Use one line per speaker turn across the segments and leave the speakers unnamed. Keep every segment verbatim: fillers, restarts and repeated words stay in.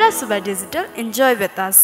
Pala Suba Digital. Enjoy with us.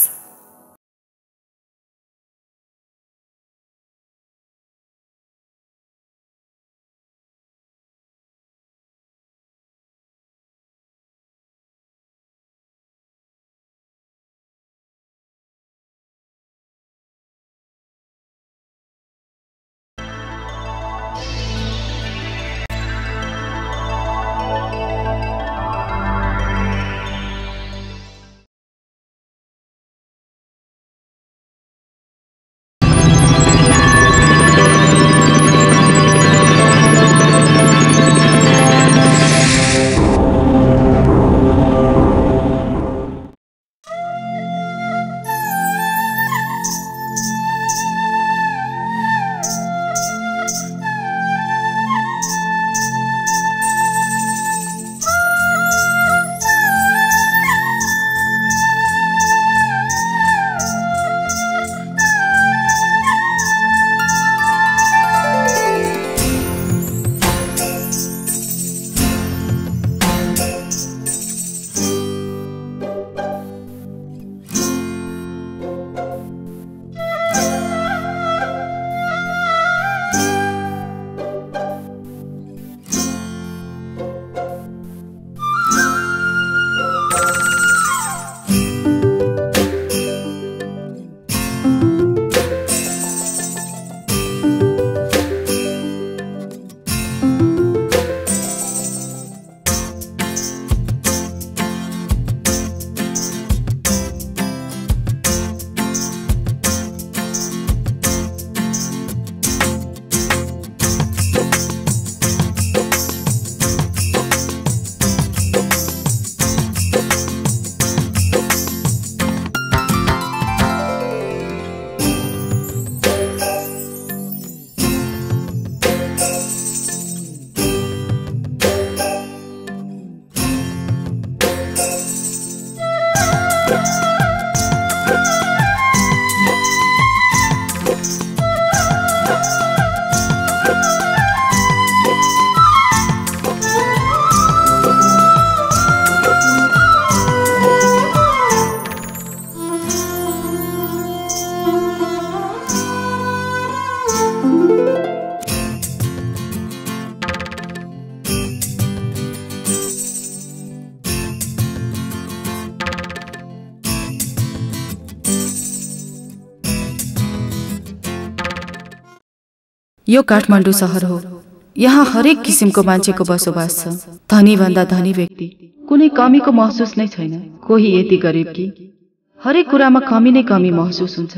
यो काठमाडौँ शहर हो। यहाँ हरेक किसिमको मान्छेको बसोबास छ। धनी भन्दा धनी व्यक्ति, कुनै कमीको महसुस नै छैन। कोही यति गरिब कि हरेक कुरामा कमी नै कमी महसुस हुन्छ।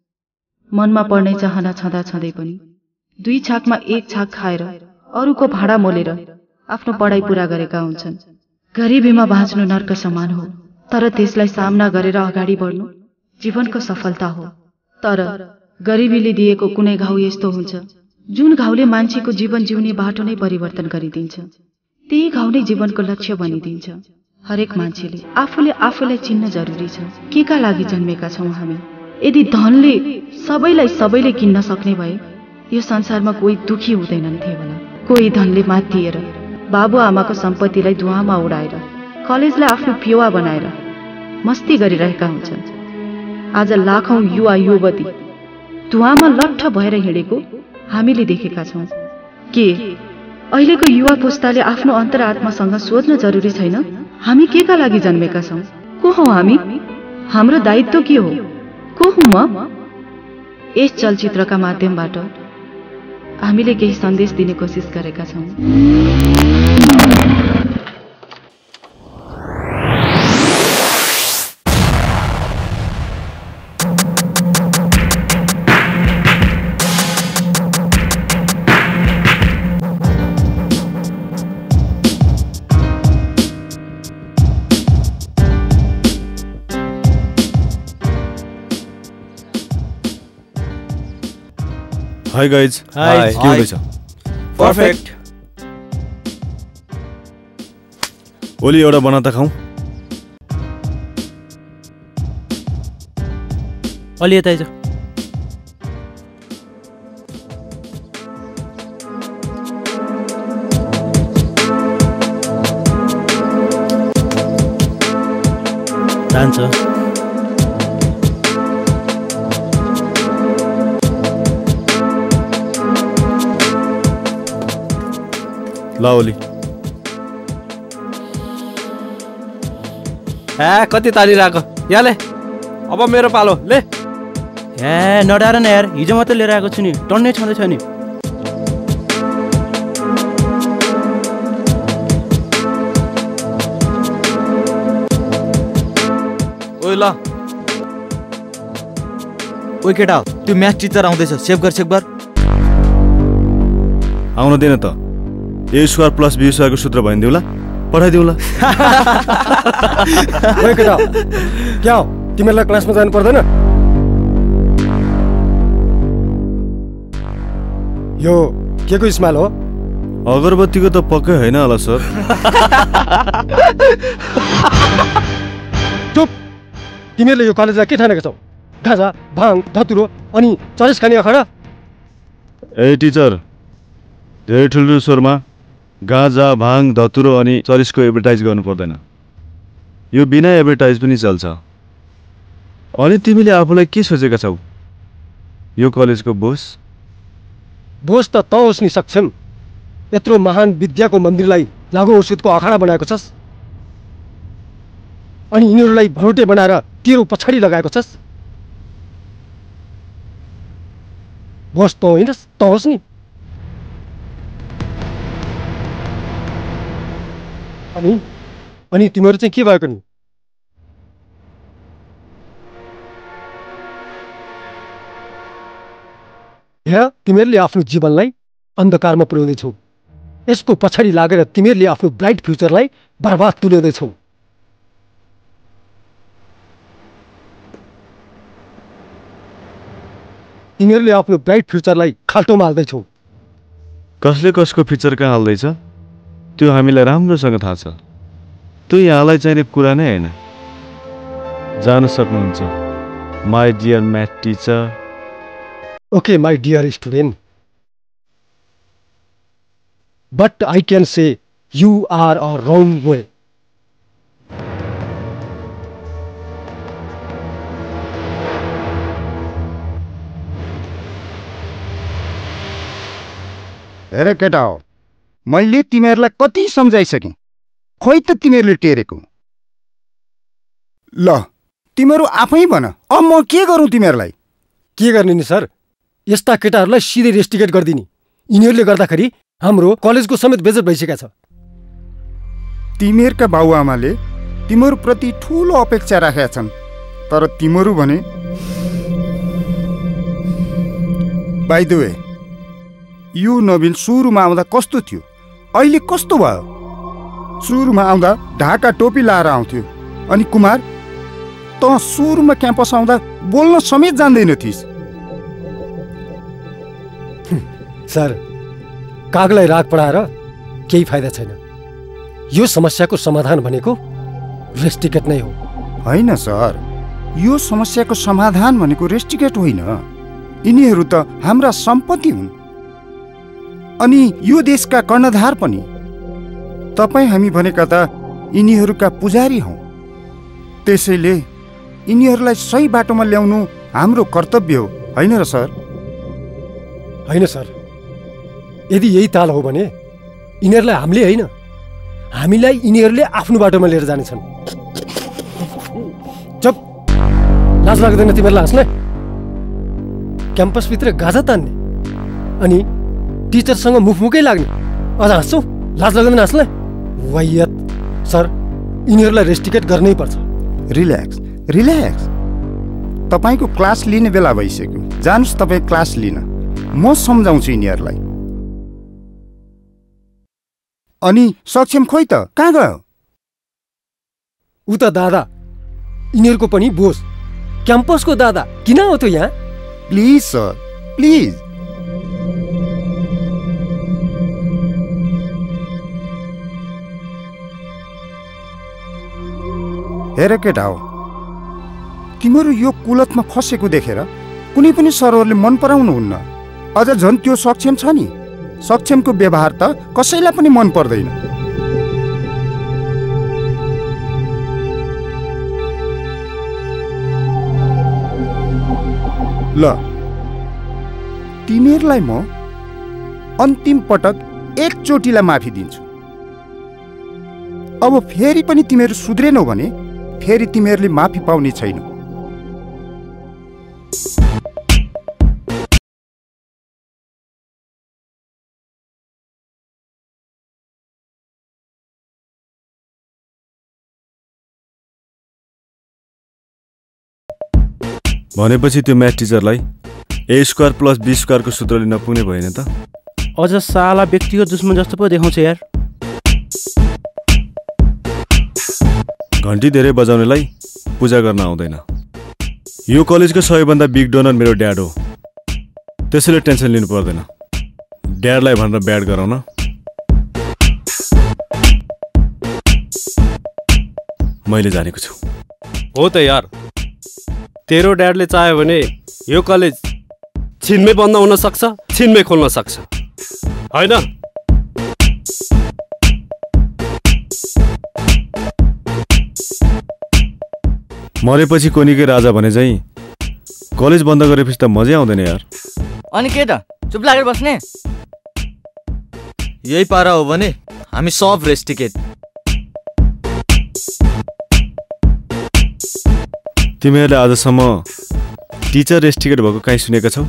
मनमा पर्ने चाहना छँदा छँदै पनि दुई छाकमा एक छाक खाएर अरूको भाडा मोलेर आफ्नो पढाइ पूरा गरेका हुन्छन्। गरिबीमा बाँच्नु नर्क समान हो, तर त्यसलाई सामना गरेर अगाडि बढ्नु जीवनको सफलता हो। तर गरिबीले दिएको कुनै घाउ यस्तो हुन्छ जुन घाउले मान्छेको जीवन जिउने बाटो नै परिवर्तन गरिदिन्छ। त्यही घाउ नै जीवनको लक्ष्य बनिदिन्छ। हरेक मान्छेले आफूले आफूलाई चिन्न जरुरी छ। के का लागि जन्मेका छौं हामी? यदि धनले सबैलाई सबैले किन्न सक्ने भए यो संसारमा कोही दुखी हुँदैनन्थे होला। कोही धनले मातिएर बाबु आमाको सम्पत्तिलाई धुवामा उडाएर कलेजलाई आफ्नो पिउवा बनाएर मस्ती गरिरहेका हुन्छन्। आज लाखौं युवा युवती धुवामा लट्ठ भएर हिँडेको हामीले देखेका छौं। के अहिलेको युवा पुस्ताले आफ्नो अन्तरात्मासँग सोध्न जरुरी छैन? हामी के का लागि जन्मेका छौं? को हौ हामी? हाम्रो दायित्व के हो? को हुँ म? यस चलचित्रका माध्यमबाट हामीले केही सन्देश दिने कोसिस गरेका छौं।
Hi guys.
Hi.
के हुँदैछ?
Perfect.
ओली एउटा बनाता खाऊ।
ओली यता आइज। जान्छ।
ल ओली।
ए कति तालिरहेको या ले, अब मेरो पालो ले। ए नडार न यार, हिजो मात्रै लिएर आएको छु नि, टन्नै छँदैछ नि।
ओइ ल ओइ केटा, त्यो म्याथ टिचर आउँदैछ, सेभ गर सेभ गर।
आउन दिएन त, ए स्क्वायर प्लस बी स्क्वायरको सूत्र भनिदिउँला, पठाइदिउँला।
ओइ केटा, क्या हो तिमीहरूलाई क्लासमा जानु पर्दैन? यो के को स्माइल हो?
अगरबत्तीको त पक्कै होइन होला सर।
चुप! तिमीहरूले यो कलेजलाई के ठानेको छौ? गाजा, भाङ, धतुरो अनि चरेस खाने अखडा?
ए टिचर, धेरै ठुल्ठुलो स्वरमा गाँजा, भाङ, धतुरो अनि चरिसको एडभर्टाइज गर्नु पर्दैन। यो बिना एडभर्टाइज पनि चल्छ। अनि तिमीले आफूलाई के सोचेका छौ? यो कलेजको बोस?
बोस त तँ होस् नि सक्षम। यत्रो महान विद्याको मन्दिरलाई लागु औषधको अखाडा बनाएको छस् अनि यिनीहरूलाई भरोटे बनाएर तेरो पछाडि लगाएको छस्। बोस त होइनस्, तँ होस् नि। अनि अनि तिमीहरू चाहिँ के भएको नि? यहाँ तिमीहरूले आफ्नो जीवनलाई अन्धकारमा पुर्याउँदैछौ। यसको पछाडि लागेर तिमीहरूले आफ्नो ब्राइट फ्युचरलाई बर्बाद तुल्याउँदैछौ। तिमीहरूले आफ्नो ब्राइट फ्युचरलाई खाल्टोमा हाल्दैछौ।
कसले कसको फ्युचर कहाँ हाल्दैछ त्यो हामीलाई राम्रोसँग थाहा छ। त्यो यहाँलाई चाहिने कुरा नै होइन। जान सक्नुहुन्छ my dear math teacher.
Okay, my dear student, but I can say you are a wrong way.
हेर केटा हो, मैले तिमीहरूलाई कति सम्झाइसकेँ, खोइ त तिमीहरूले टेरेको। ल तिमीहरू आफै भन, अब म के गरौँ तिमीहरूलाई?
के गर्ने नि सर, यस्ता केटाहरूलाई सिधै रेस्टिकेट गरिदिने। यिनीहरूले गर्दाखेरि हाम्रो कलेजको समेत बेइज्जत भइसकेको छ।
तिमीहरूका बाबुआमाले तिमीहरूप्रति ठुलो अपेक्षा राखेका छन्, तर तिमीहरू भने बाइ द वे यो नवीन सुरुमा आउँदा कस्तो थियो, अहिले कस्तो भयो? सुरुमा आउँदा ढाका टोपी लाएर आउँथ्यो, अनि कुमार त सुरुमा क्याम्पस आउँदा बोल्न समेत जान्दैनथिस्।
सर, कागलाई राग पढाएर केही फाइदा छैन। यो समस्याको समाधान भनेको रेस्टिकेट नै हो।
होइन सर, यो समस्याको समाधान भनेको रेस्टिकेट होइन। यिनीहरू त हाम्रा सम्पत्ति हुन् अनि यो देशका कर्णधार पनि। तपाईँ हामी भनेका त यिनीहरूका पुजारी हौँ। त्यसैले यिनीहरूलाई सही बाटोमा ल्याउनु हाम्रो कर्तव्य हो, होइन र सर?
होइन सर, यदि यही ताल हो भने यिनीहरूलाई हामीले होइन, हामीलाई यिनीहरूले आफ्नो बाटोमा लिएर जानेछन्। चुप! लाज लाग्दैन तिमीहरूलाई हाँस्ने? क्याम्पसभित्र गाजा तान्ने अनि टिचरसँग मुखमुखै लाग्ने, अझ हाँस्छौ? लाज लाग्दैन हाँस्ने? वाहियात! सर, यिनीहरूलाई रेस्टिकेट गर्नै पर्छ।
रिल्याक्स रिल्याक्स, तपाईँको क्लास लिने बेला भइसक्यो। जानुहोस् तपाईँ क्लास लिन, म सम्झाउँछु यिनीहरूलाई। अनि सक्षम खोइ त कहाँ गयो?
ऊ त दादा, यिनीहरूको पनि बोस, क्याम्पसको दादा किन हो त यहाँ?
Please sir, please. हेर केटा हो, तिमीहरू यो कुलतमा फसेको देखेर कुनै पनि सरहरूले मन पराउनुहुन्न। अझ झन् त्यो सक्षम छ नि, सक्षमको व्यवहार त कसैलाई पनि मन पर्दैन। ल तिमीहरूलाई म अन्तिम पटक एकचोटिलाई माफी दिन्छु। अब फेरि पनि तिमीहरू सुध्रेनौ भने फेरि तिमीहरूले माफी पाउने छैनौ।
भनेपछि त्यो म्याथ टिचरलाई ए स्क्वायर प्लस बी स्क्वायरको सूत्रले नपुग्ने भएन त?
अझ साला व्यक्तिगत दुश्मन जस्तो पो देखाउँछ यार।
घन्टी धेरै बजाउनेलाई पूजा गर्न आउँदैन। यो कलेजको सबैभन्दा बिग डोनर मेरो ड्याड हो, त्यसैले टेन्सन लिनु पर्दैन। ड्याडलाई भनेर ब्याड गराउन मैले जानेको छु।
हो त यार, तेरो ड्याडले चाह्यो भने यो कलेज छिनमै बन्द हुन सक्छ, छिनमै खोल्न सक्छ, होइन?
मरेपछि कोनीकै राजा भने चाहिँ कलेज बन्द गरेपछि त मजै आउँदैन यार।
अनि के त चुप लागेर बस्ने? यही पारा हो भने हामी सब रेस टिकट।
तिमीहरूले आजसम्म टिचर रेस टिकट भएको काहीँ सुनेका छौ?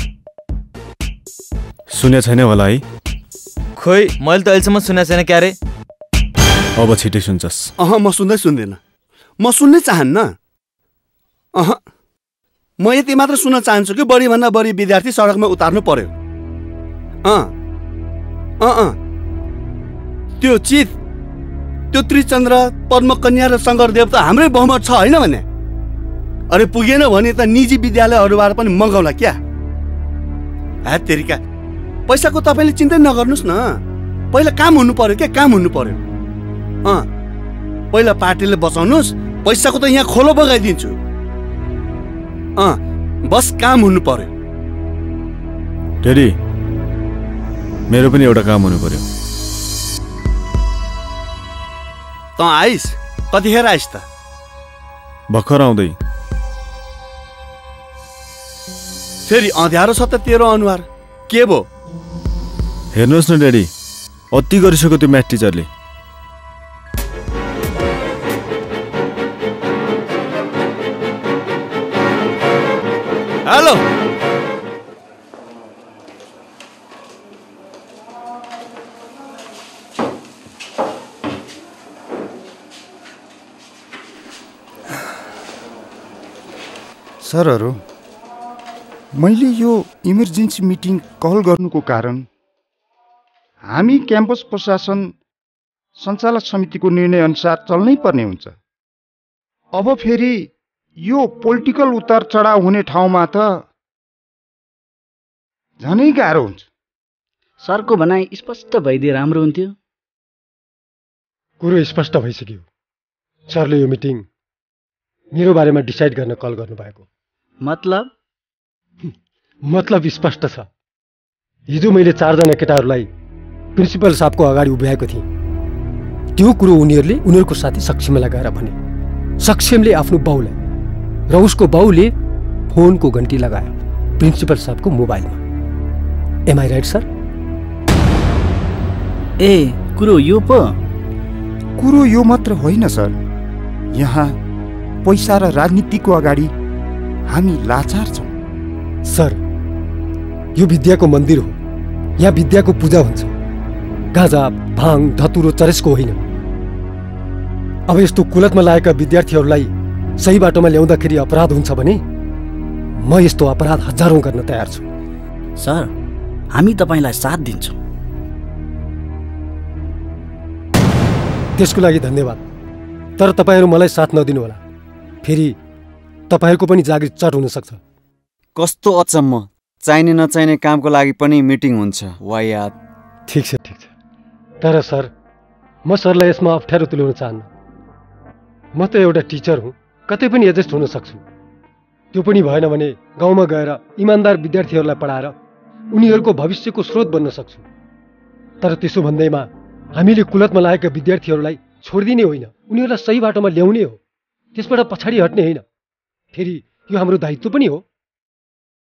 सुने छैन होला है?
खोइ मैले त अहिलेसम्म सुने छैन क्यारे।
अब छिटै सुन्छस्।
अह म सुन्दै सुन्दिनँ, म सुन्नै चाहन्न। अह म यति मात्र सुन्न चाहन्छु कि बढीभन्दा बढी विद्यार्थी सडकमा उतार्नु पर्यो। अँ अँ अँ त्यो चित, त्यो त्रिचन्द्र, पद्मकन्या र शङ्करदेव त हाम्रै बहुमत छ होइन भने? अरे पुगेन भने त निजी विद्यालयहरूबाट पनि मगाउला क्या? हा तेरिका, पैसाको तपाईँले चिन्तै नगर्नुहोस् न। पहिला काम हुनु पर्यो क्या, काम हुनु पर्यो। अँ पहिला पार्टीले बचाउनुहोस्, पैसाको त यहाँ खोलो बगाइदिन्छु। अँ बस काम हुनु पर्यो।
टेडी, मेरो पनि एउटा काम हुनु पर्यो।
त आइस? कतिखेर आइस त?
भर्खर आउँदै।
फेरि अँध्यारो छ त तेरो अनुहार, के भो?
हेर्नुहोस् न ड्याडी, अति गरिसक्यो त्यो म्याथ टिचरले।
हेलो,
सरहरू, मैले यो इमर्जेन्सी मिटिङ कल गर्नुको कारण हामी क्याम्पस प्रशासन सञ्चालक समितिको निर्णय अनुसार चल्नै पर्ने हुन्छ। अब फेरि यो पोलिटिकल उतार चढाव हुने ठाउँमा त झनै गाह्रो हुन्छ।
सरको भनाइ स्पष्ट भइदिए राम्रो हुन्थ्यो।
कुरो स्पष्ट भइसक्यो। सरले यो मिटिङ मेरो बारेमा डिसाइड गर्न कल गर्नुभएको।
मतलब?
मतलब स्पष्ट छ। हिजो मैले चारजना केटाहरूलाई प्रिन्सिपल साहबको अगाडि उभ्याएको थिएँ। त्यो कुरो उनीहरूले उनीहरूको साथी सक्षमलाई गएर भने। सक्षमले आफ्नो बाउलाई र उसको बाउले फोनको घन्टी लगायो प्रिन्सिपल साहबको मोबाइलमा। Am I right sir?
ए कुरो यो पो?
कुरो यो मात्र होइन सर, यहाँ पैसा र राजनीतिको अगाडि हामी लाचार छौँ।
सर, यो विद्याको मन्दिर हो, यहाँ विद्याको पूजा हुन्छ। गाँजा, भाङ, धतुरो, चरसको होइन। अब यस्तो कुलतमा लागेका विद्यार्थीहरूलाई सही बाटोमा ल्याउँदाखेरि अपराध हुन्छ भने म यस्तो अपराध हजारौँ गर्न तयार छु।
सर, हामी तपाईँलाई साथ दिन्छौँ।
त्यसको लागि धन्यवाद, तर तपाईँहरू मलाई साथ नदिनुहोला। फेरि तपाईँहरूको पनि जागिर चट हुन सक्छ।
कस्तो अचम्म, चाहिने नचाहिने कामको लागि पनि मिटिङ हुन्छ। वायात।
ठिक छ ठिक छ, तर सर म सरलाई यसमा अप्ठ्यारो तुल्याउन चाहन्न। म त एउटा टिचर हुँ, कतै पनि एडजस्ट हुन सक्छु। त्यो पनि भएन भने गाउँमा गएर इमान्दार विद्यार्थीहरूलाई पढाएर उनीहरूको भविष्यको स्रोत बन्न सक्छु। तर त्यसो भन्दैमा हामीले कुलतमा लागेका विद्यार्थीहरूलाई छोडिदिने होइन, उनीहरूलाई सही बाटोमा ल्याउने हो, त्यसबाट पछाडि हट्ने होइन। फेरि यो हाम्रो दायित्व पनि हो।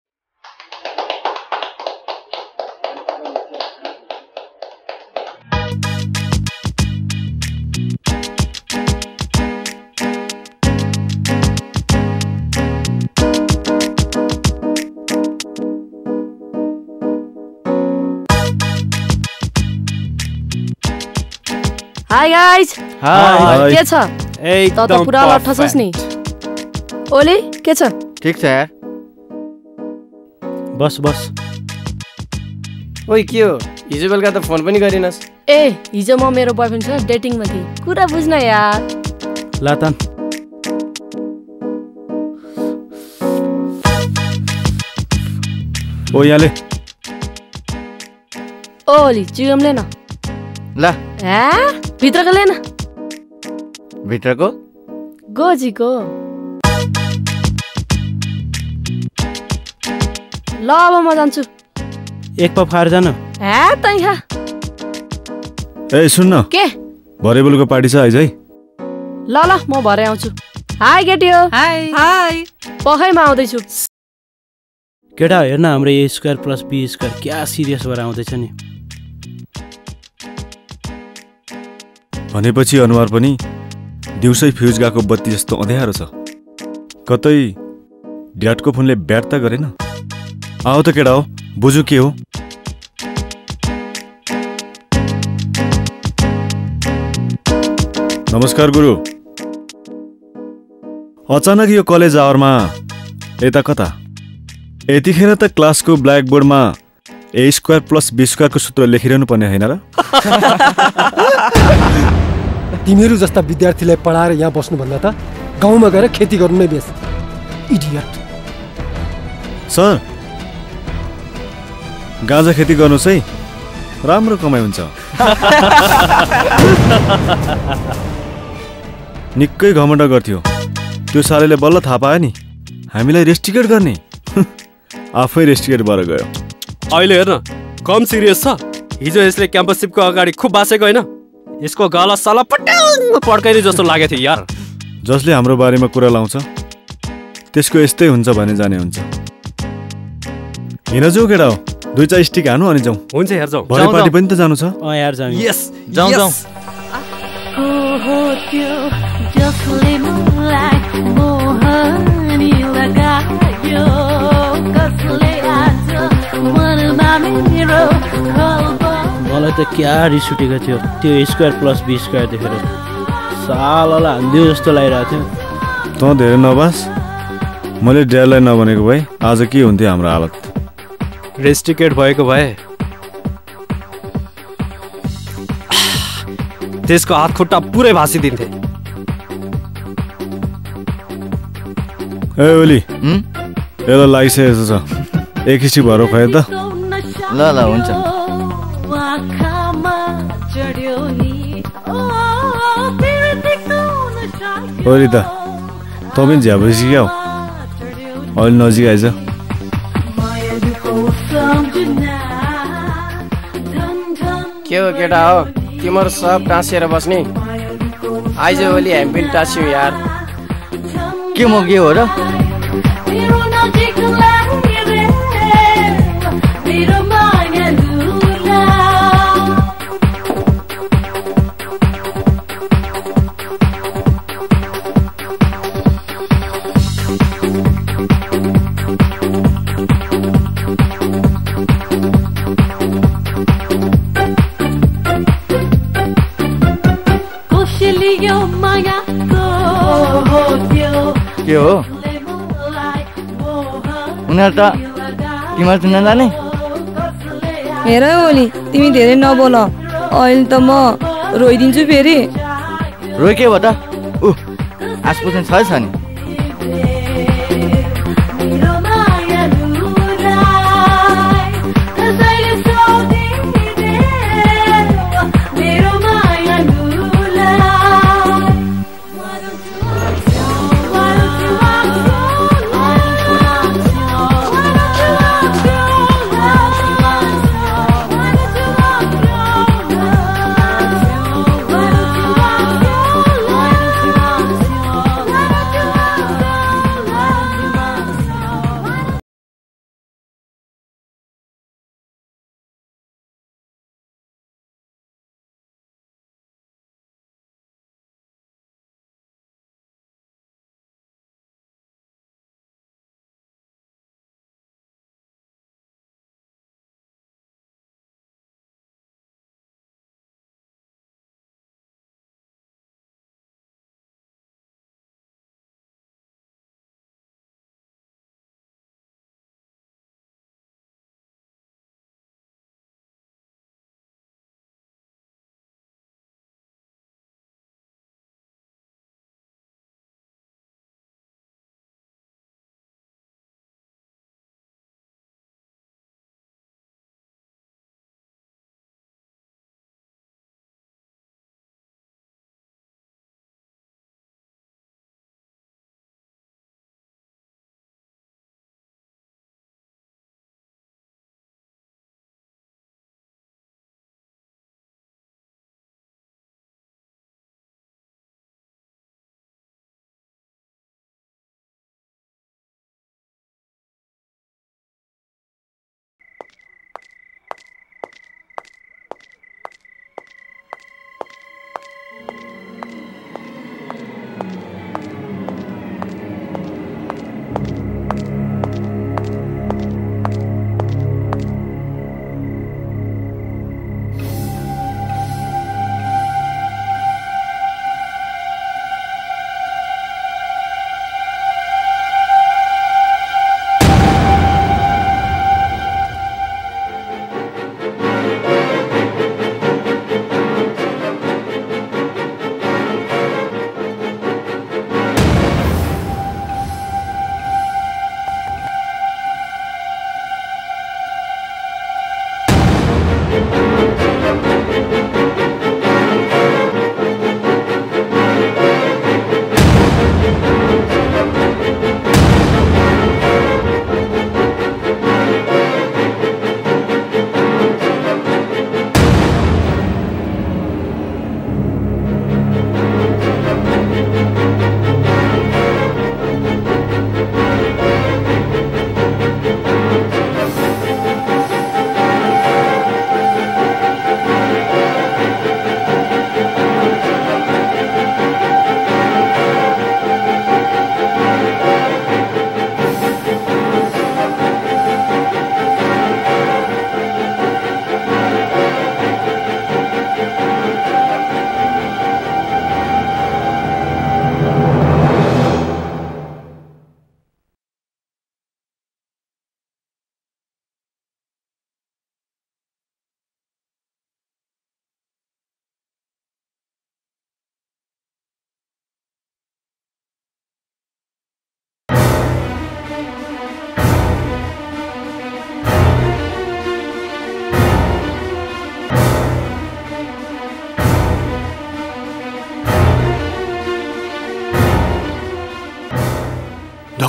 हाई गाइज
हाई
के छ त त पुरा लट्ठ छस् नि ओली के छ
ठीक छ यार
बस बस
ओइ के हो हिजो बेलुका त फोन पनि गरिनस्
ए हिजो म मेरो बयफ्रेन्डसँग डेटिङमा थिएँ कुरा बुझ्न यार
लातान
ओ यहाँले
ओली चिगम ले न
ल
ए भित्रको ले न
भित्रको
गोजीको ल अब म जान्छु
एक पप खाएर जान
ए तै खा
ए सुन्न
के
भरे बेलुका पार्टी छ आइज है
ल ल म भरे आउँछु हाई केटी हो
हाई हाई
पखैमा आउँदैछु
केटा हेर्न हाम्रो A square plus B square क्या सिरियस भएर आउँदैछ नि
भनेपछि अनुहार पनि दिउँसै फ्युज गएको बत्ती जस्तो अँध्यारो छ कतै ड्याडको फोनले ब्याट त गरेन आऊ त केटा हो बुझु के हो नमस्कार गुरु अचानक यो कलेज आवरमा यता कता यतिखेर त क्लासको ब्ल्याकबोर्डमा ए स्क्वायर प्लस बी स्क्वायरको सूत्र लेखिरहनु पर्ने होइन र
तिमीहरू जस्ता विद्यार्थीलाई पढाएर यहाँ बस्नुभन्दा त गाउँमा गएर खेती गर्नु नै बेस इडियट
सर गाँजा खेती गर्नुहोस् है राम्रो कमाइ हुन्छ निकै घमण्ड गर्थ्यो त्यो सालेले बल्ल थाहा पायो नि हामीलाई रेस्टिकेट गर्ने आफै रेस्टिकेट भएर गयो
अहिले हेर्न कम सिरियस छ हिजो यसले क्याम्पससिपको अगाडि खुब बासेको होइन यसको गला सला पट्याङ पड्काइने जस्तो लागेको थियो यार
जसले हाम्रो बारेमा कुरा लाउँछ त्यसको यस्तै हुन्छ भने जाने हुन्छ हिँड जाऊ केटा हो दुई चार स्टिक हानु अनि जाउँ
हुन्छ यार जाउँ
भरे पार्टी पनि त जानु छ
अँ यार जाउँ
यस
जाउँ जाउँ
मलाई त क्या रिस उठेको थियो त्यो स्क्वायर प्लस बी स्क्वायर देखेर साललाई हान्दियो जस्तो लागिरहेको थियो
तँ धेरै नबास मैले ड्याडलाई नभनेको भए आज के हुन्थ्यो हाम्रो हालत
रेस्टिकेट भएको भए त्यसको हात खुट्टा पुरै भाँसिदिन्थे
ए ओली यसलाई लागिसकेको छ एक हिसी भएर खुवायो त
ल ल हुन्छ
ओली त तँ पनि झ्यापछि क्या हो अहिले नजिक आइज
के हो केटा हो तिम्रो सब टाँसिएर बस्ने आइज ओली हामी पनि टाँस्यौँ यार
के म के हो र के हो उनीहरू त तिमीहरू चिन्न जाने
हेर ओली तिमी धेरै नबोल अहिले त म रोइदिन्छु फेरि
रोइ के भयो त ऊ आसपुसन छ छ नि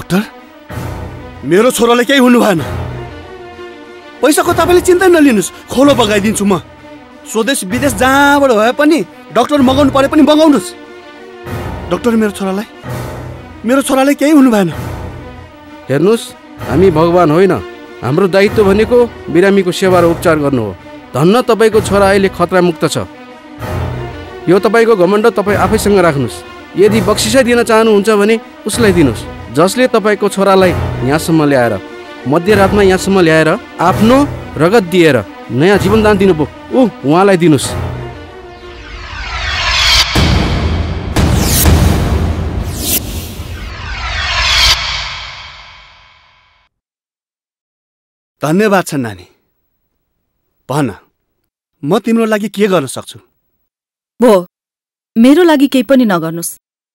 डाक्टर मेरो छोराले केही हुनु भएन। पैसाको तपाईँले चिन्ता नलिनुहोस्, खोलो बगाइदिन्छु म। स्वदेश विदेश जहाँबाट भए पनि डाक्टर मगाउनु परे पनि मगाउनुहोस्। डाक्टर मेरो छोरालाई मेरो छोरालाई केही हुनु भएन।
हेर्नुहोस्, हामी भगवान होइन। हाम्रो दायित्व भनेको बिरामीको सेवा र उपचार गर्नु हो। धन्न तपाईँको छोरा अहिले खतरामुक्त छ। यो तपाईँको घमण्ड तपाईँ आफैसँग राख्नुहोस्। यदि बक्सिसै दिन चाहनुहुन्छ भने उसलाई दिनुहोस्, जसले तपाईँको छोरालाई यहाँसम्म ल्याएर मध्यरातमा यहाँसम्म ल्याएर आफ्नो रगत दिएर नयाँ जीवनदान दिनुभयो, ऊ उहाँलाई दिनुहोस्।
धन्यवाद छ नानी। भन, म तिम्रो लागि के गर्न सक्छु?
भो, मेरो लागि केही पनि नगर्नुहोस्।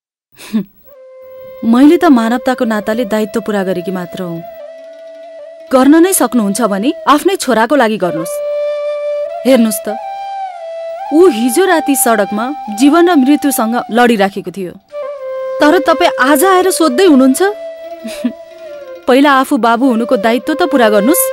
मैले त मानवताको नाताले दायित्व पूरा गरेकी मात्र हुँ। गर्न नै सक्नुहुन्छ भने आफ्नै छोराको लागि गर्नुहोस्। हेर्नुहोस् त, ऊ हिजो राति सडकमा जीवन र मृत्युसँग लडिराखेको थियो, तर तपाईँ आज आएर सोध्दै हुनुहुन्छ? पहिला आफू बाबु हुनुको दायित्व त पूरा गर्नुहोस्।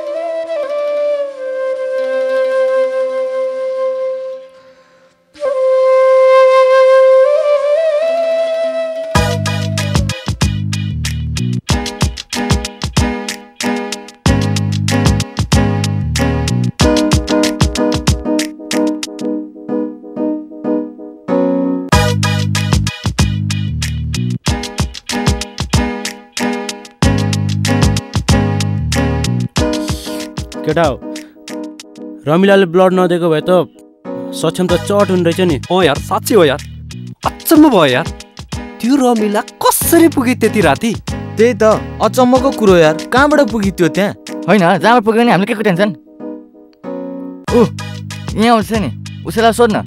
केटा हो, रमिलाले ब्लड नदिएको भए त सक्षम त चट हुने रहेछ नि।
अँ यार, साँच्चै हो यार, अचम्म भयो यार। त्यो रमिला कसरी पुगे त्यति राति?
त्यही त अचम्मको कुरो यार, कहाँबाट पुगी त्यो त्यहाँ? होइन, जहाँबाट पुग्यो नि हामीले के को टेन्सन? ऊ यहाँ आउँछ नि, उसैलाई सोध्न।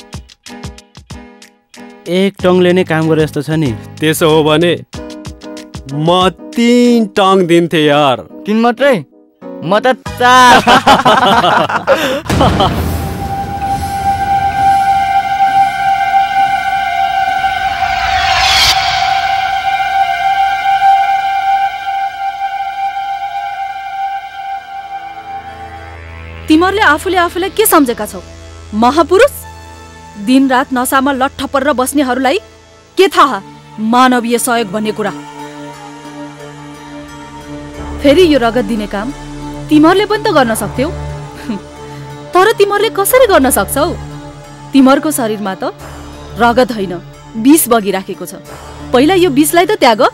एक टङले नै काम गरे जस्तो छ नि।
त्यसो हो भने म तीन टङ दिन्थे यार।
तीन मात्रै? म त चार।
तिमीहरूले आफूले आफूलाई के सम्झेका छौ? महापुरुष? दिनरात नसामा लट्ठ परेर बस्नेहरूलाई के थाहा मानवीय सहयोग भन्ने कुरा? फेरि यो रगत दिने काम तिमीहरूले पनि त गर्न सक्थ्यौ, तर तिमीहरूले कसरी गर्न सक्छौ? तिमीहरूको शरीरमा त रगत होइन, विष बगिराखेको छ। पहिला यो विषलाई त त्याग।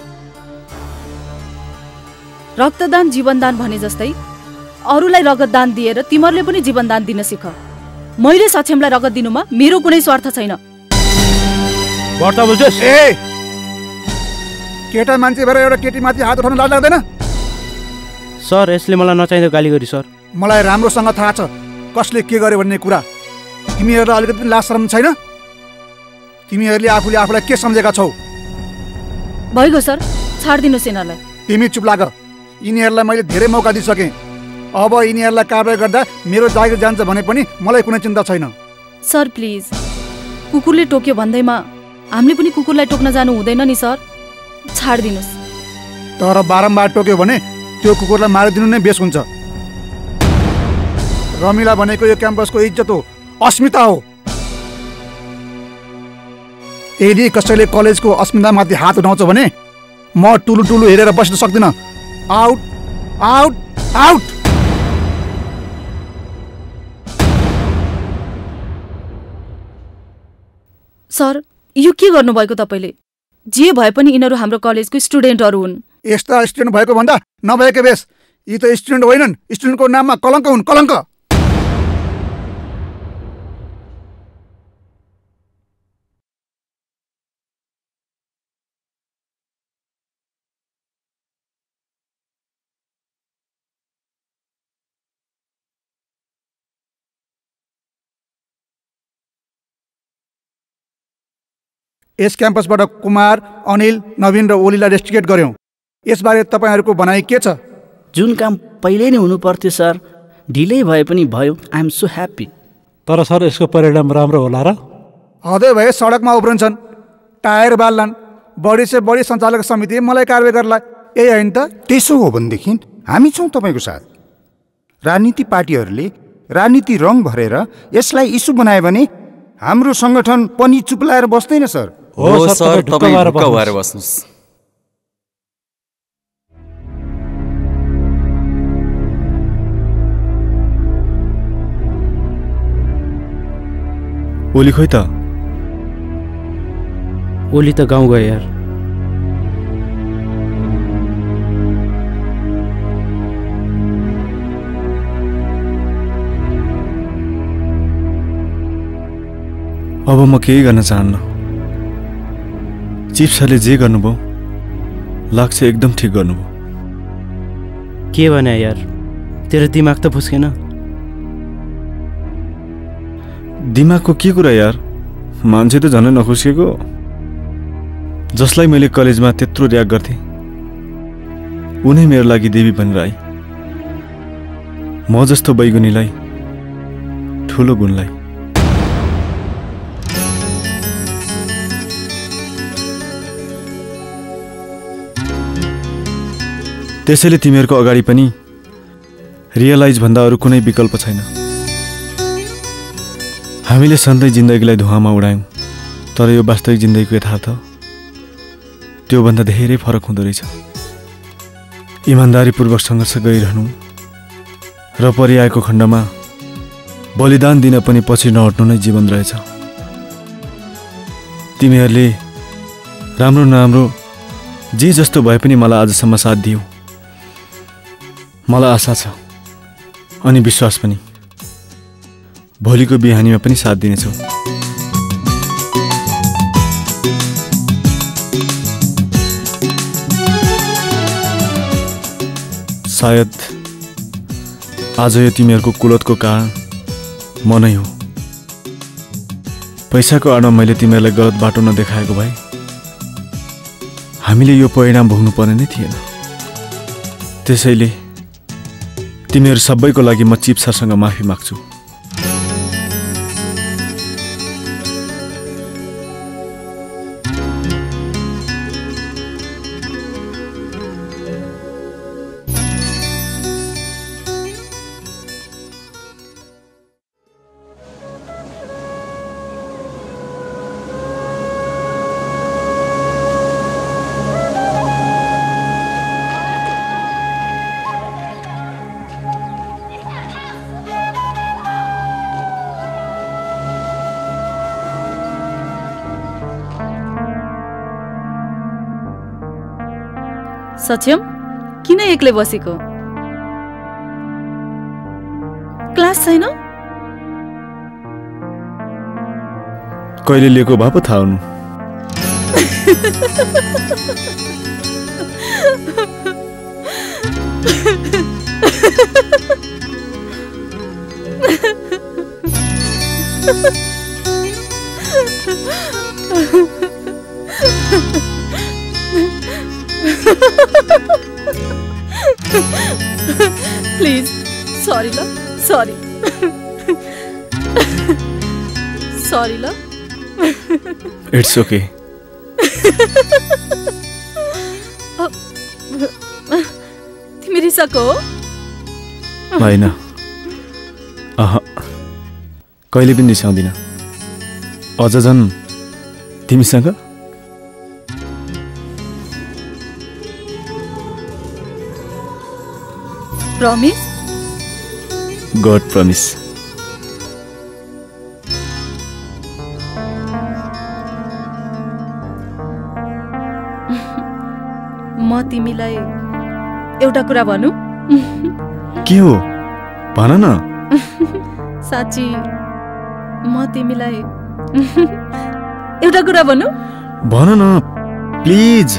रक्तदान जीवनदान भने जस्तै अरूलाई रगतदान दिएर तिमीहरूले पनि जीवनदान दिन सिक। मैले सक्षमलाई रगत दिनुमा मेरो कुनै स्वार्थ छैन।
ए केटा मान्छे भएर एउटा केटीमाथि हात उठाउन लाज लाग्दैन?
सर, यसले मलाई नचाहिँदो गाली गरी सर।
मलाई राम्रोसँग थाहा छ कसले के गर्यो भन्ने कुरा। तिमीहरूलाई अलिकति पनि लाज शरम छैन? तिमीहरूले आफूले आफूलाई के सम्झेका छौ?
भइगयो सर, छाडिदिनुहोस् यिनीहरूलाई।
तिमी चुप लाग। यिनीहरूलाई मैले धेरै मौका दिइसकेँ। अब यिनीहरूलाई कारबाही गर्दा मेरो जागिर जान्छ भने पनि मलाई कुनै चिन्ता छैन।
सर प्लिज, कुकुरले टोक्यो भन्दैमा हामीले पनि कुकुरलाई टोक्न जानु हुँदैन नि सर। छाडिदिनुहोस्।
तर बारम्बार टोक्यो भने त्यो कुकुरलाई मारिदिनु नै बेस हुन्छ। रमिला भनेको यो क्याम्पसको इज्जत हो, अस्मिता हो। यदि कसैले कलेजको अस्मितामाथि हात उठाउँछ भने म टुलु टुलु हेरेर बस्न सक्दिनँ। Out out out.
सर, यो के गर्नुभएको तपाईँले? जे भए पनि यिनीहरू हाम्रो कलेजको स्टुडेन्टहरू हुन्।
यस्ता स्टुडेन्ट भएको भन्दा नभएको बेस। यी त स्टुडेन्ट होइनन्, स्टुडेन्टको नाममा कलङ्क हुन्, कलङ्क। यस क्याम्पसबाट कुमार, अनिल, नवीन र ओलीलाई रेस्ट्रिकेट गर्यौँ। यसबारे तपाईँहरूको भनाइ के छ?
जुन काम पहिले नै हुनु पर्थ्यो सर, ढिलै भए पनि भयो। I am so happy.
तर सर, यसको परिणाम राम्रो होला र?
हदै भए सडकमा उब्रन्छन्, टायर बाल्लान्, बढी से बढी सञ्चालक समिति मलाई कारवाही गर्ला यही होइन त?
त्यसो हो भनेदेखि हामी छौँ तपाईँको साथ। राजनीति पार्टीहरूले राजनीति रङ भरेर यसलाई इस्यु बनायो भने हाम्रो सङ्गठन पनि चुप लाएर बस्दैन सर।
हो सर, तपाईँ ढुक्क भएर बस्नुहोस्।
ओली खोइ त?
ओली त गाउँ गयो यार।
अब म केही गर्न चाहन्न। चिफ सरले जे गर्नुभयो लाग्छ एकदम ठिक गर्नुभयो।
के भने यार, तेरो दिमाग त फुस्केन?
दिमागको के कुरा यार, मान्छे त झनै नफुस्केको। जसलाई मैले कलेजमा त्यत्रो र्याग गर्थेँ उनै मेरो लागि देवी बनेर आई। म जस्तो बैगुनीलाई, ठुलो गुणलाई। त्यसैले तिमीहरूको अगाडि पनि रियलाइज भन्दा अरू कुनै विकल्प छैन। हामीले सधैँ जिन्दगीलाई धुवामा उडायौँ, तर यो वास्तविक जिन्दगीको यथार्थ त्योभन्दा धेरै फरक हुँदो रहेछ। इमान्दारीपूर्वक सङ्घर्ष गरिरहनु र परिआएको खण्डमा बलिदान दिन पनि पछि नहट्नु नै जीवन रहेछ। तिमीहरूले राम्रो नराम्रो जे जस्तो भए पनि मलाई आजसम्म साथ दियौ। मलाई आशा छ अनि विश्वास पनि भोलिको बिहानीमा पनि साथ दिनेछौ। सायद आज यो तिमीहरूको कुलतको कारण म नै हो। पैसाको आडमा मैले तिमीहरूलाई गलत बाटो नदेखाएको भए हामीले यो परिणाम भोग्नु पर्ने नै थिएन। त्यसैले तिमीहरू सबैको लागि म चिफ सरसँग माफी माग्छु।
सत्यम, किन एक्लै बसेको? क्लास छैन?
कहिले लिएको भए पो थाहा हुनु।
प्लिज सॉरी ल, सॉरी सॉरी ल।
It's okay.
तिमी रिसाको हो?
होइन, अह कहिले पनि रिसाउँदिन। अझ झन् तिमीसँग।
प्रमिस?
God promise.
म तिमीलाई एउटा कुरा भनौँ?
के हो भन न।
साँच्ची म तिमीलाई एउटा कुरा भनौँ?
भन न प्लिज।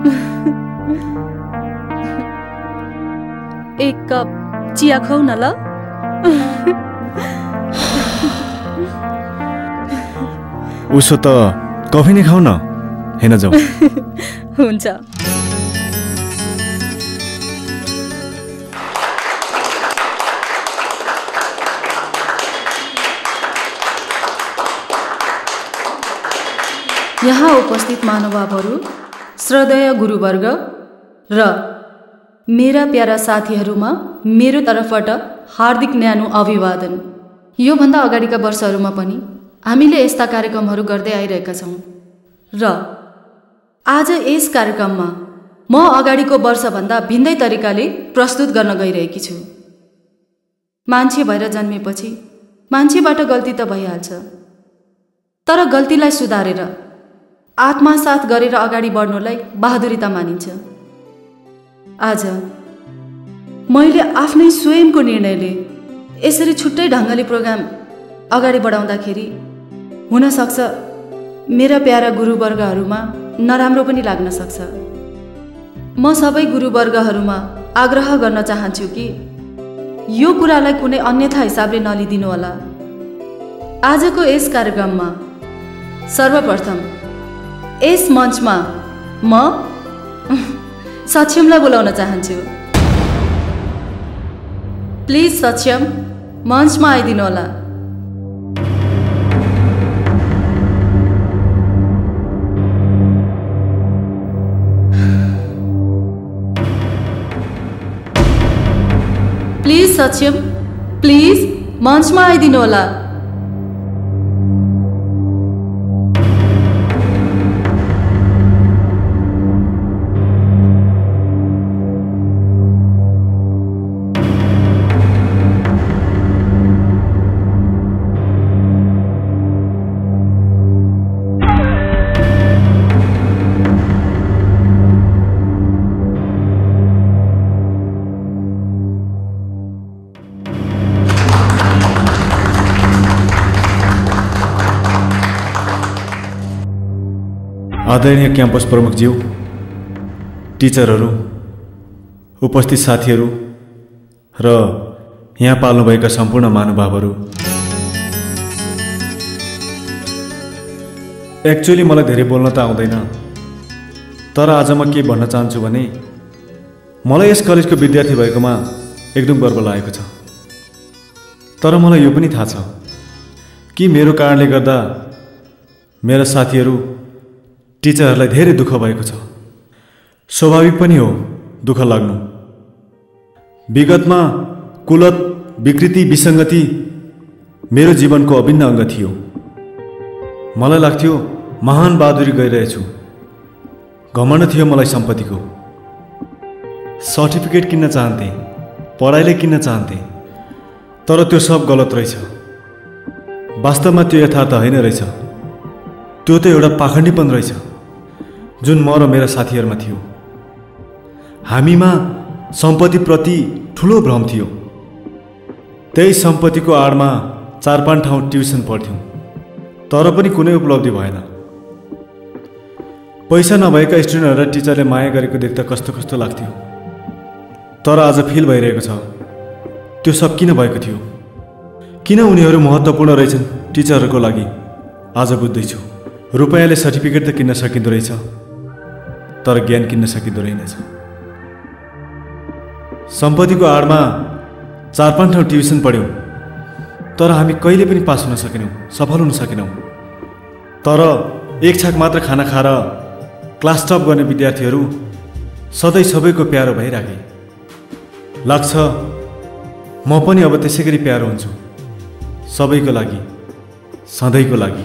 एक कप चिया खाऊ न ल।
उसो त कफी नै खाऊ न, हेर्न जाऊ।
हुन्छ। यहाँ उपस्थित महानुभावहरू, श्रद्धेय गुरुवर्ग र मेरा प्यारा साथीहरूमा मेरो तर्फबाट हार्दिक न्यानो अभिवादन। योभन्दा अगाडिका वर्षहरूमा पनि हामीले यस्ता कार्यक्रमहरू गर्दै आइरहेका छौँ र आज यस कार्यक्रममा म अगाडिको वर्षभन्दा भिन्दै तरिकाले प्रस्तुत गर्न गइरहेकी छु। मान्छे भएर जन्मेपछि मान्छेबाट गल्ती त भइहाल्छ, तर गल्तीलाई सुधारेर आत्मसात गरेर अगाडि बढ्नुलाई बहादुरीता मानिन्छ। आज मैले आफ्नै स्वयंको निर्णयले यसरी छुट्टै ढङ्गले प्रोग्राम अगाडि बढाउँदाखेरि हुनसक्छ मेरा प्यारा गुरुवर्गहरूमा नराम्रो पनि लाग्न सक्छ। म सबै गुरुवर्गहरूमा आग्रह गर्न चाहन्छु कि यो कुरालाई कुनै अन्यथा हिसाबले नलिदिनु होला। आजको यस कार्यक्रममा सर्वप्रथम यस मञ्चमा म सक्षमलाई बोलाउन चाहन्छु। प्लिज सक्षम मञ्चमा आइदिनु होला। प्लिज सक्षम प्लिज मञ्चमा आइदिनु होला।
आदरणीय क्याम्पस प्रमुखज्यू, टिचरहरू, उपस्थित साथीहरू र यहाँ पाल्नुभएका सम्पूर्ण महानुभावहरू, एक्चुअली मलाई धेरै बोल्न त आउँदैन, तर आज म के भन्न चाहन्छु भने मलाई यस कलेजको विद्यार्थी भएकोमा एकदम गर्व लागेको छ। तर मलाई यो पनि थाहा छ कि मेरो कारणले गर्दा मेरा साथीहरू टिचरहरूलाई धेरै दुःख भएको छ। स्वाभाविक पनि हो दुःख लाग्नु। विगतमा कुलत, विकृति, विसङ्गति मेरो जीवनको अभिन्न अङ्ग थियो। मलाई लाग्थ्यो महान बहादुरी गरिरहेछु। घमण्ड थियो मलाई सम्पत्तिको। सर्टिफिकेट किन्न चाहन्थे, पढाइले किन्न चाहन्थे, तर त्यो सब गलत रहेछ। वास्तवमा त्यो यथार्थ होइन रहेछ। त्यो त एउटा पाखण्डीपन रहेछ जुन म र मेरा साथीहरूमा थियो। हामीमा सम्पत्तिप्रति ठुलो भ्रम थियो। त्यही सम्पत्तिको आडमा चार पाँच ठाउँ ट्युसन पढ्थ्यौँ, तर पनि कुनै उपलब्धि भएन। पैसा नभएका स्टुडेन्टहरूलाई टिचरले माया गरेको देख्दा कस्तो कस्तो लाग्थ्यो। तर आज फिल भइरहेको छ त्यो सब किन भएको थियो, किन उनीहरू महत्त्वपूर्ण रहेछन् टिचरहरूको लागि। आज बुझ्दैछु रुपैयाँले सर्टिफिकेट त किन्न सकिँदो रहेछ, तर ज्ञान किन्न सकिँदो रहेनछ। सम्पत्तिको आडमा चार पाँच ठाउँ ट्युसन पढ्यौँ, तर हामी कहिले पनि पास हुन सकेनौँ, सफल हुन सकेनौँ। तर एक छाक मात्र खाना खाएर क्लास टप गर्ने विद्यार्थीहरू सधैँ सबैको प्यारो भइराखे। लाग्छ म पनि अब त्यसै गरी प्यारो हुन्छु, सबैको लागि, सधैँको लागि।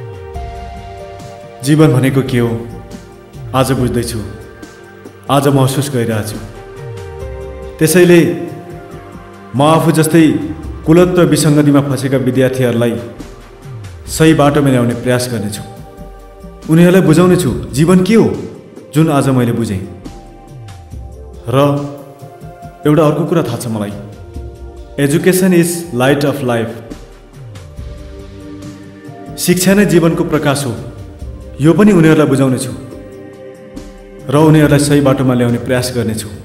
जीवन भनेको के हो आज बुझ्दैछु, आज महसुस गरिरहेछु। त्यसैले म आफू जस्तै कुलत र विसङ्गतिमा फँसेका विद्यार्थीहरूलाई सही बाटोमा ल्याउने प्रयास गर्नेछु। उनीहरूलाई बुझाउनेछु जीवन के हो जुन आज मैले बुझेँ। र एउटा अर्को कुरा थाहा छ मलाई, education is light of life. शिक्षा नै जीवनको प्रकाश हो। यो पनि उनीहरूलाई बुझाउनेछु र उनीहरूलाई सही बाटोमा ल्याउने प्रयास गर्नेछु।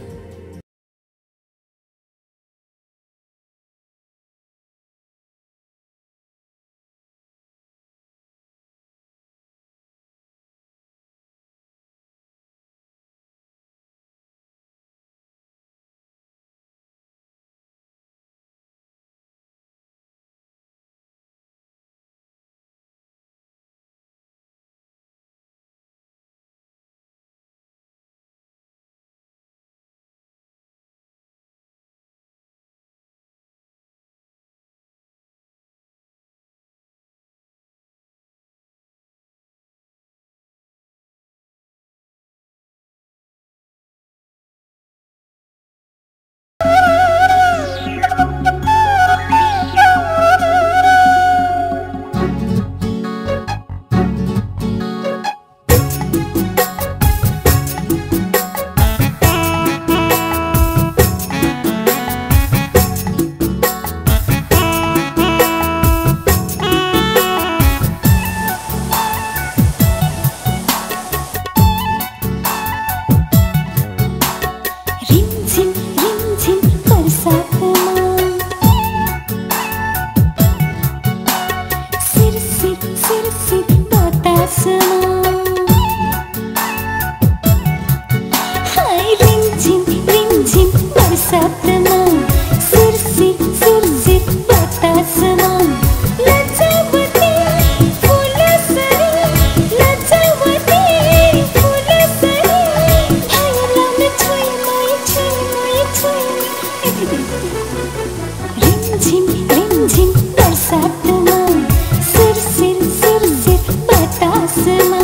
बरसातमा सिरसिर सिरसिर बतासमा लज्जावती फुलसरी लज्जावती फुलसरी भैरम छुइमै छुइमै छुइमै रिमझिम रिमझिम बरसातमा सिरसिर सिरसिर बतासमा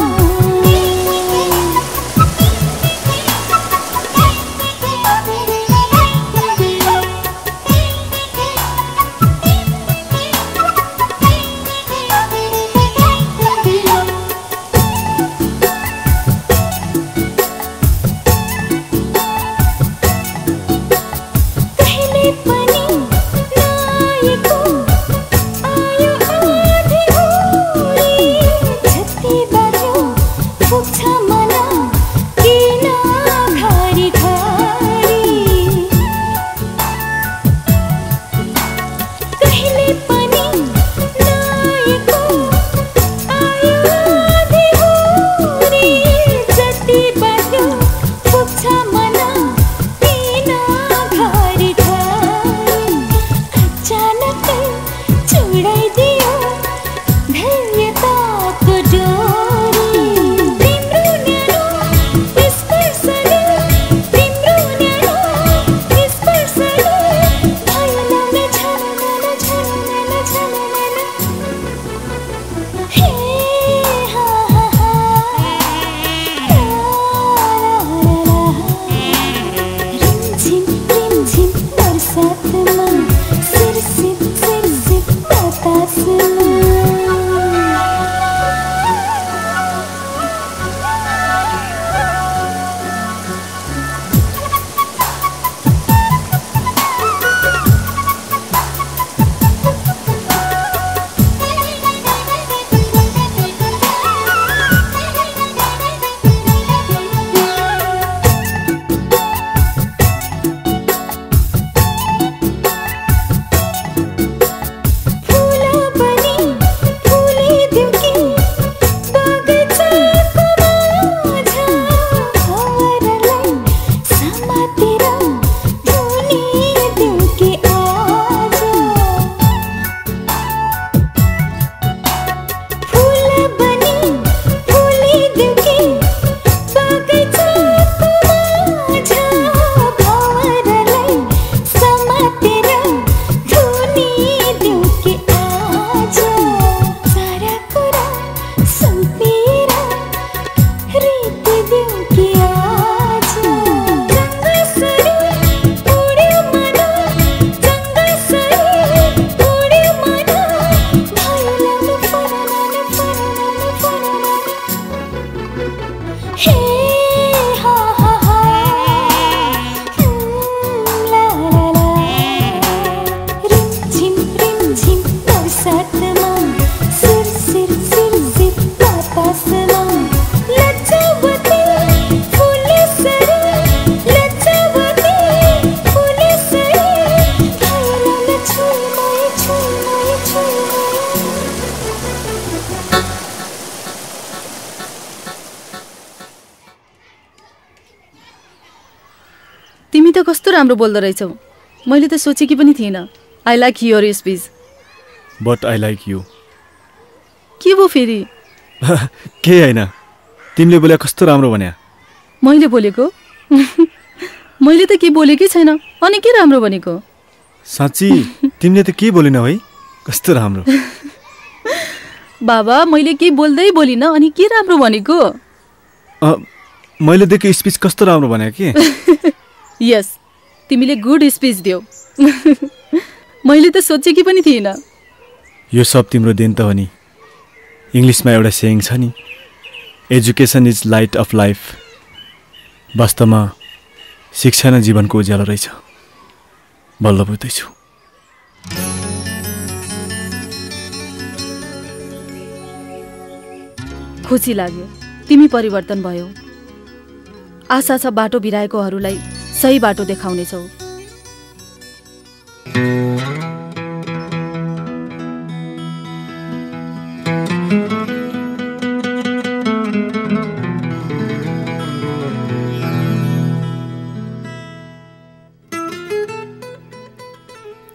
तिमी त कस्तो राम्रो बोल्दो रहेछौ। मैले त सोचेकी पनि थिइनँ। I like your speech.
But I like you.
के भो फेरि?
के होइन, तिमीले बोले कस्तो राम्रो भन्या।
मैले बोलेको? मैले त के बोलेकै छैन। अनि के राम्रो भनेको?
साँच्ची तिमीले त के बोलेन है? कस्तो राम्रो।
बाबा मैले के बोल्दै बोलिन, अनि के राम्रो भनेको?
मैले दिएको स्पिच कस्तो राम्रो भने कि?
यस, तिमीले गुड स्पिच दियौ। मैले त सोचेकी पनि थिइनँ।
यो सब तिम्रो देन त हो नि। इङ्ग्लिसमा एउटा सेयिङ छ नि, education is light of life. वास्तवमा शिक्षा नै जीवनको उज्यालो रहेछ। बल्ल बुझ्दैछु।
खुसी लाग्यो तिमी परिवर्तन भयो। आशा छ बाटो बिराएकोहरूलाई सही बाटो देखाउनेछौ।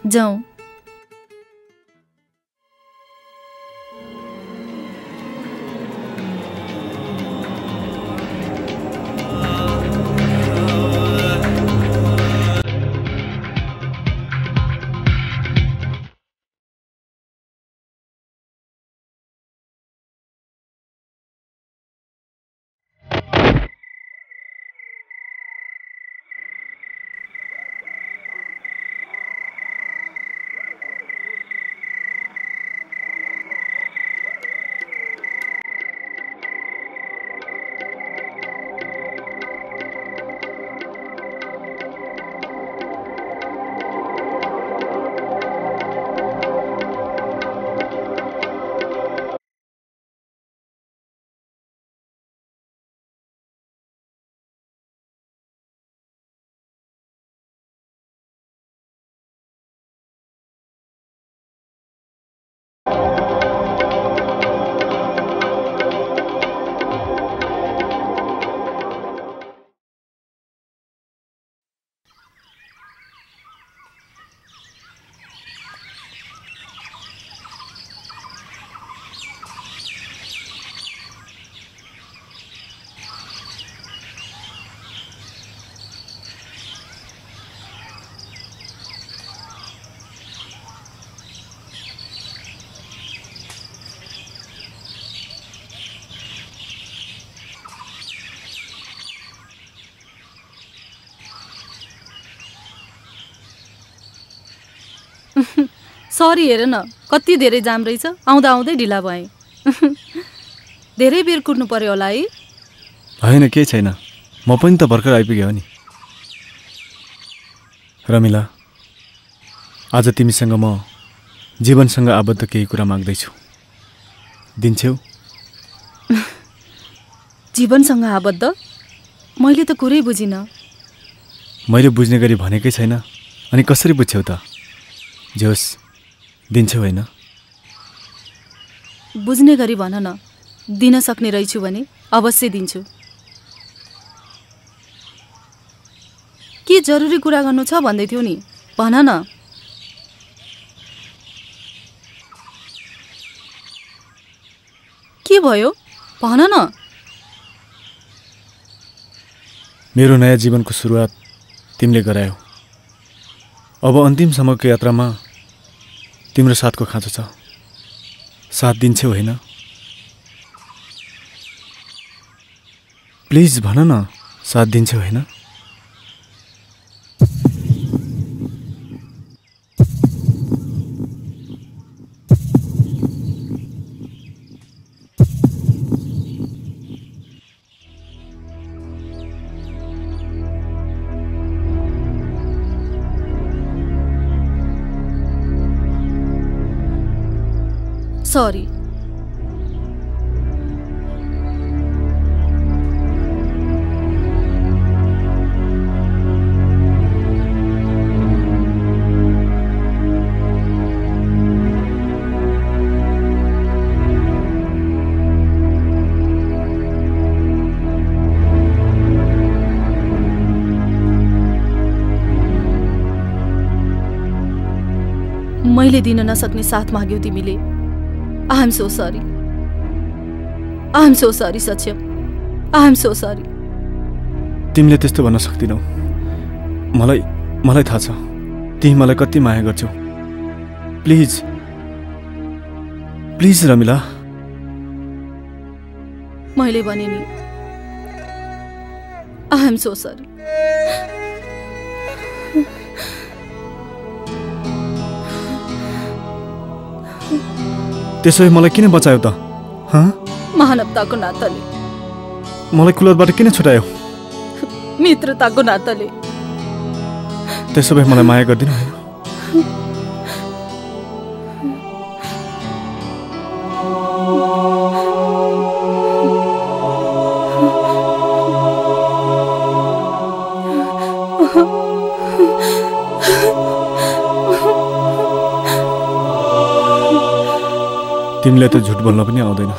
जाउँ। सरी हेर न कति धेरै जाम रहेछ, आउँदा आउँदै ढिला भएँ। धेरै बेर कुर्नु पर्यो होला है?
होइन केही छैन, म पनि त भर्खर आइपुगेँ हो नि। रमिला, आज तिमीसँग म जीवनसँग आबद्ध केही कुरा माग्दैछु, दिन्छौ?
जीवनसँग आबद्ध? मैले त कुरै बुझिनँ।
मैले बुझ्ने गरी भनेकै छैन, अनि कसरी बुझ्छौ त? जोस्, दिन्छौ होइन?
बुझ्ने गरी भन न, दिन सक्ने रहेछु भने अवश्य दिन्छु। के जरुरी कुरा गर्नु छ भन्दै थियौ नि, भन न। के भयो भन न।
मेरो नयाँ जीवनको सुरुवात तिमीले गरायौ। अब अन्तिमसम्मको यात्रामा तिम्रो साथको खाँचो छ, साथ दिन्छौ होइन? प्लिज भन न, साथ दिन्छौ होइन?
सरी। मैले दिन नसक्ने साथ माग्यौ तिमीले। I am so sorry. I am so sorry, सच्य। I am so sorry.
तिमीले त्यस्तो भन्न सक्दिनौ। मलाई मलाई थाहा छ तिमी मलाई कति माया गर्छौ। Please please Ramila.
मैले भने नि, I am so sorry.
त्यसै मलाई किन बचायो त? हँ?
महानताको नाताले।
मलाई कुलतबाट किन छुटायो?
मित्रताको नाताले।
त्यसो भए मलाई माया गर्दिन होइन? तिमीलाई त झुट बोल्न पनि आउँदैन।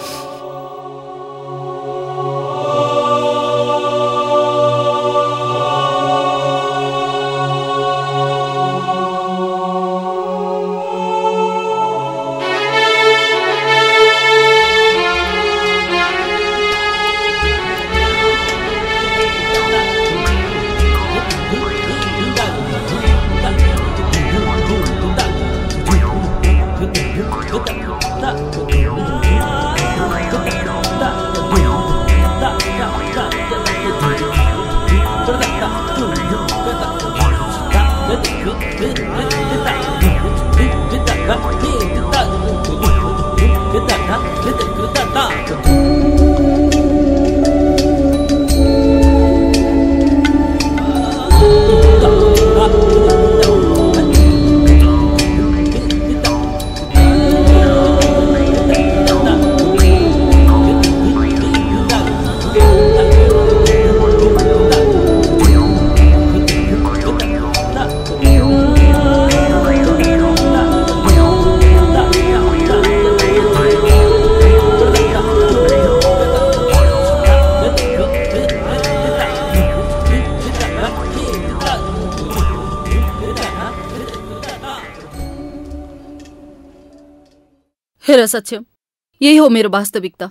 हेर सक्षम, यही हो मेरो वास्तविकता।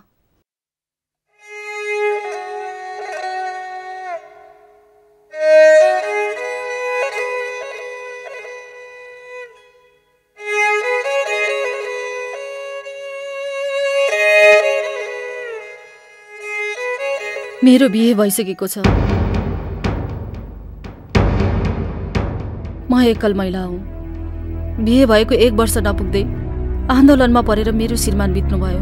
मेरो बिहे भइसकेको छ। म एकल महिला हुँ। बिहे भएको एक वर्ष नपुग्दै आन्दोलनमा परेर मेरो श्रीमान बित्नुभयो।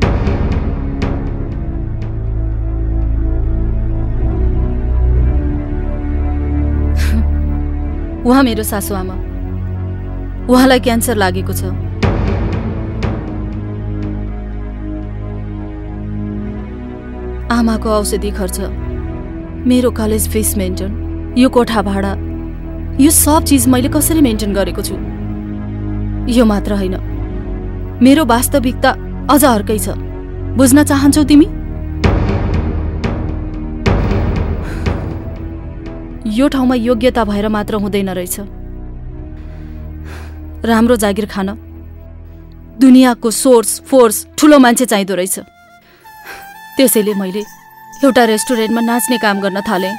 उहाँ मेरो सासुआमा। उहाँलाई क्यान्सर लागेको छ। आमाको औषधि खर्च, मेरो कलेज फिस मेन्टेन, यो कोठा भाडा, यो सब चिज मैले कसरी मेन्टेन गरेको छु। यो मात्र होइन, मेरो वास्तविकता अझ अर्कै छ। बुझ्न चाहन्छौ तिमी? यो ठाउँमा योग्यता भएर मात्र हुँदैन रहेछ। राम्रो जागिर खान दुनियाँको सोर्स फोर्स ठुलो मान्छे चाहिँदो रहेछ। त्यसैले मैले एउटा रेस्टुरेन्टमा नाच्ने काम गर्न थालेँ।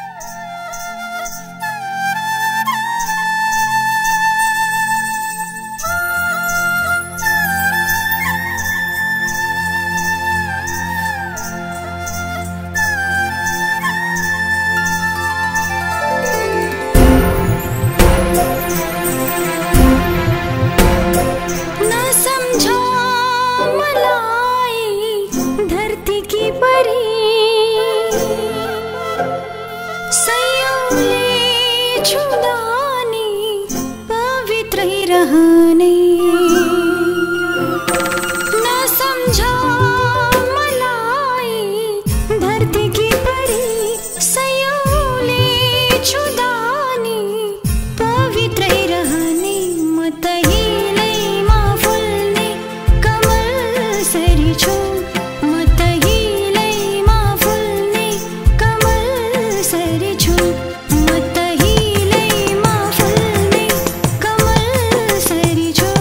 मत ही ले माँ फुलने कमल सरी छो।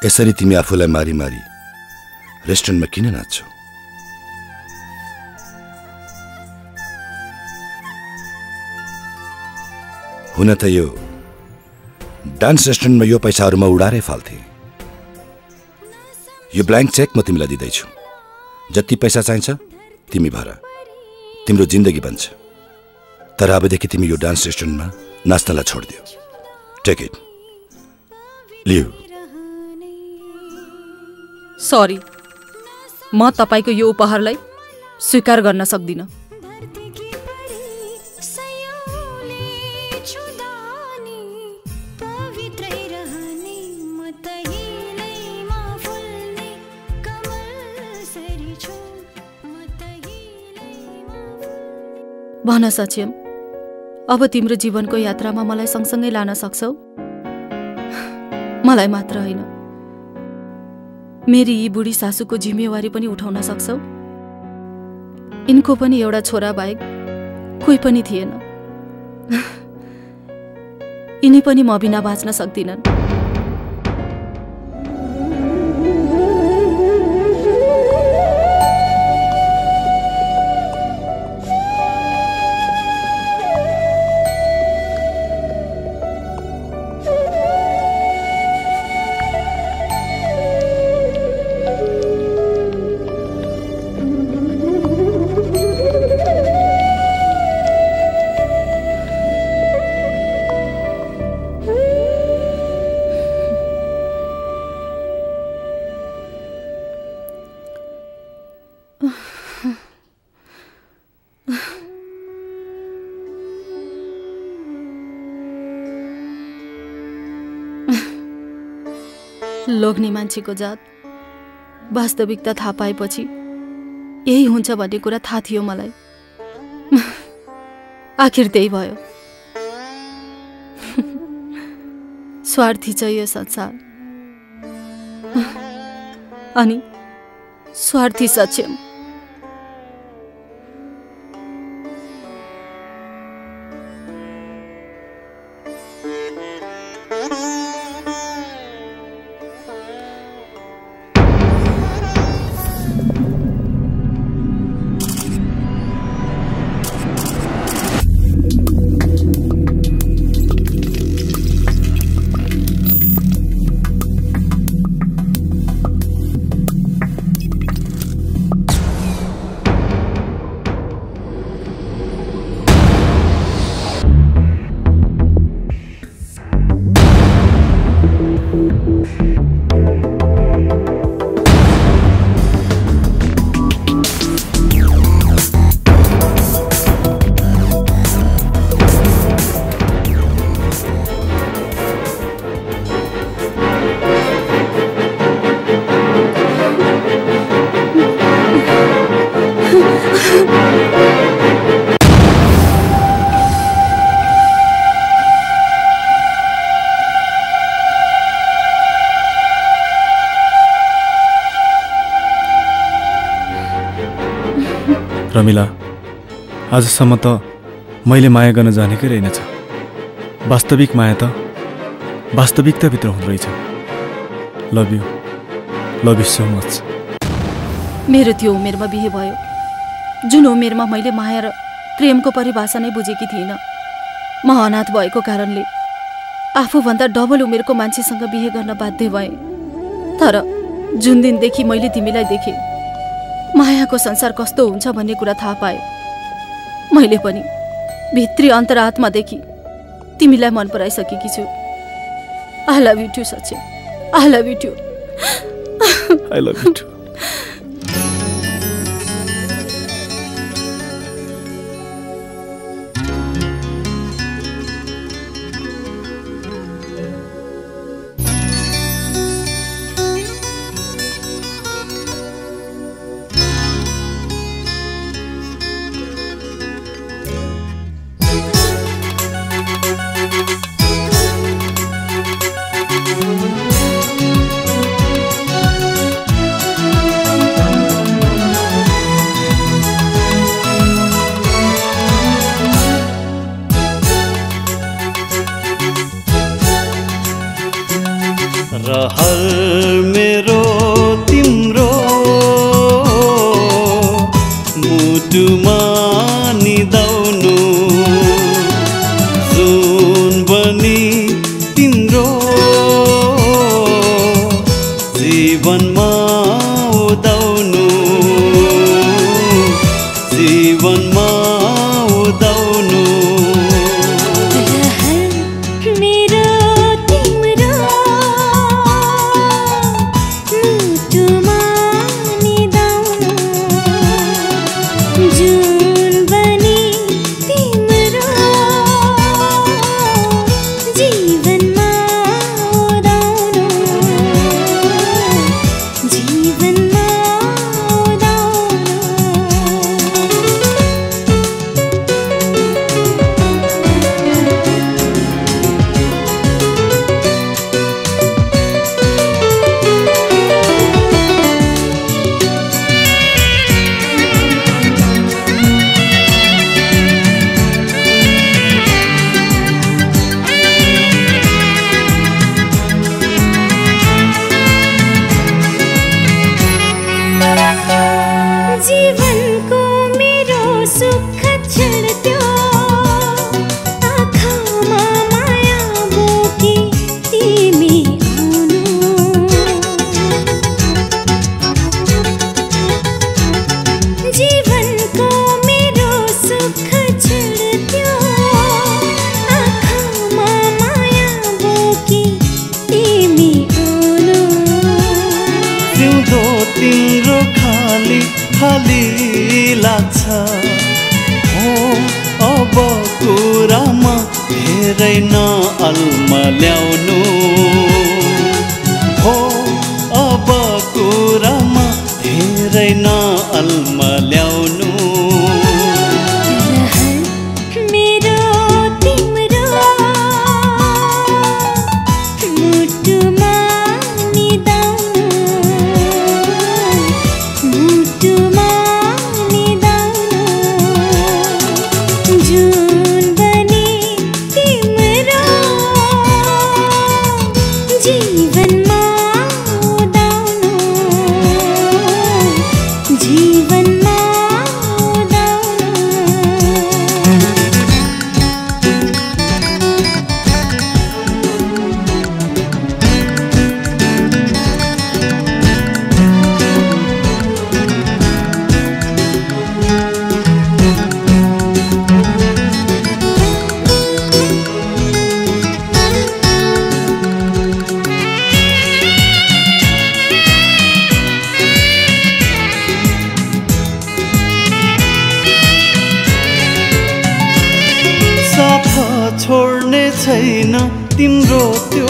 यसरी तिमी आफूलाई मारी मारी रेस्टुरेन्टमा किन नाच्छौ? हुन त यो डान्स रेस्टुरेन्टमा यो पैसाहरू म उडारै फाल्थे। यो ब्ल्याङ्क चेक म तिमीलाई दिँदैछु। जति पैसा चाहिन्छ तिमी भर, तिम्रो जिन्दगी बन्छ। तर अबदेखि तिमी यो डान्स रेस्टुरेन्टमा नाच्नलाई छोडिदियो। Take it, Liu.
सरी, म तपाईको यो उपहारलाई स्वीकार गर्न सक्दिनँ। भन सक्षम, अब तिम्रो जीवनको यात्रामा मलाई सँगसँगै लान सक्छौ? मलाई मात्र होइन, मेरी यी बुढी सासूको जिम्मेवारी पनि उठाउन सक्छौ? यिनको पनि एउटा छोरा बाहेक कोही पनि थिएन। यिनी पनि म बिना बाँच्न सक्दिनन्। लोग्ने मान्छेको जात वास्तविकता थाहा पाएपछि यही हुन्छ भन्ने कुरा थाहा थियो मलाई। आखिर त्यही भयो। स्वार्थी छ यो संसार, अनि स्वार्थी सक्षम।
रमिला, आजसम्म त मैले माया गर्न जानेकै रहेनछ। वास्तविक माया त वास्तविकताभित्र हुँदो रहेछ। Love you, love you so much.
मेरो त्यो उमेरमा बिहे भयो जुन उमेरमा मैले माया र प्रेमको परिभाषा नै बुझेकी थिइनँ। म अनाथ भएको कारणले आफूभन्दा डबल उमेरको मान्छेसँग बिहे गर्न बाध्य भएँ। तर जुन दिनदेखि मैले तिमीलाई देखेँ, मायाको संसार कस्तो हुन्छ भन्ने कुरा थाहा पाएँ। मैले पनि भित्री अन्तरात्मादेखि तिमीलाई मन पराइसकेकी छु। आई लभ यु टु सच्चे, I love you too.
I love you too.
जिउँदो तिम्रो खाली खाली लाग्छ हो अब कुरामा धेरै नअल्मल्याउनु हो अब कुरामा धेरै नअल्मल्याउनु छोड्ने छैन तिम्रो त्यो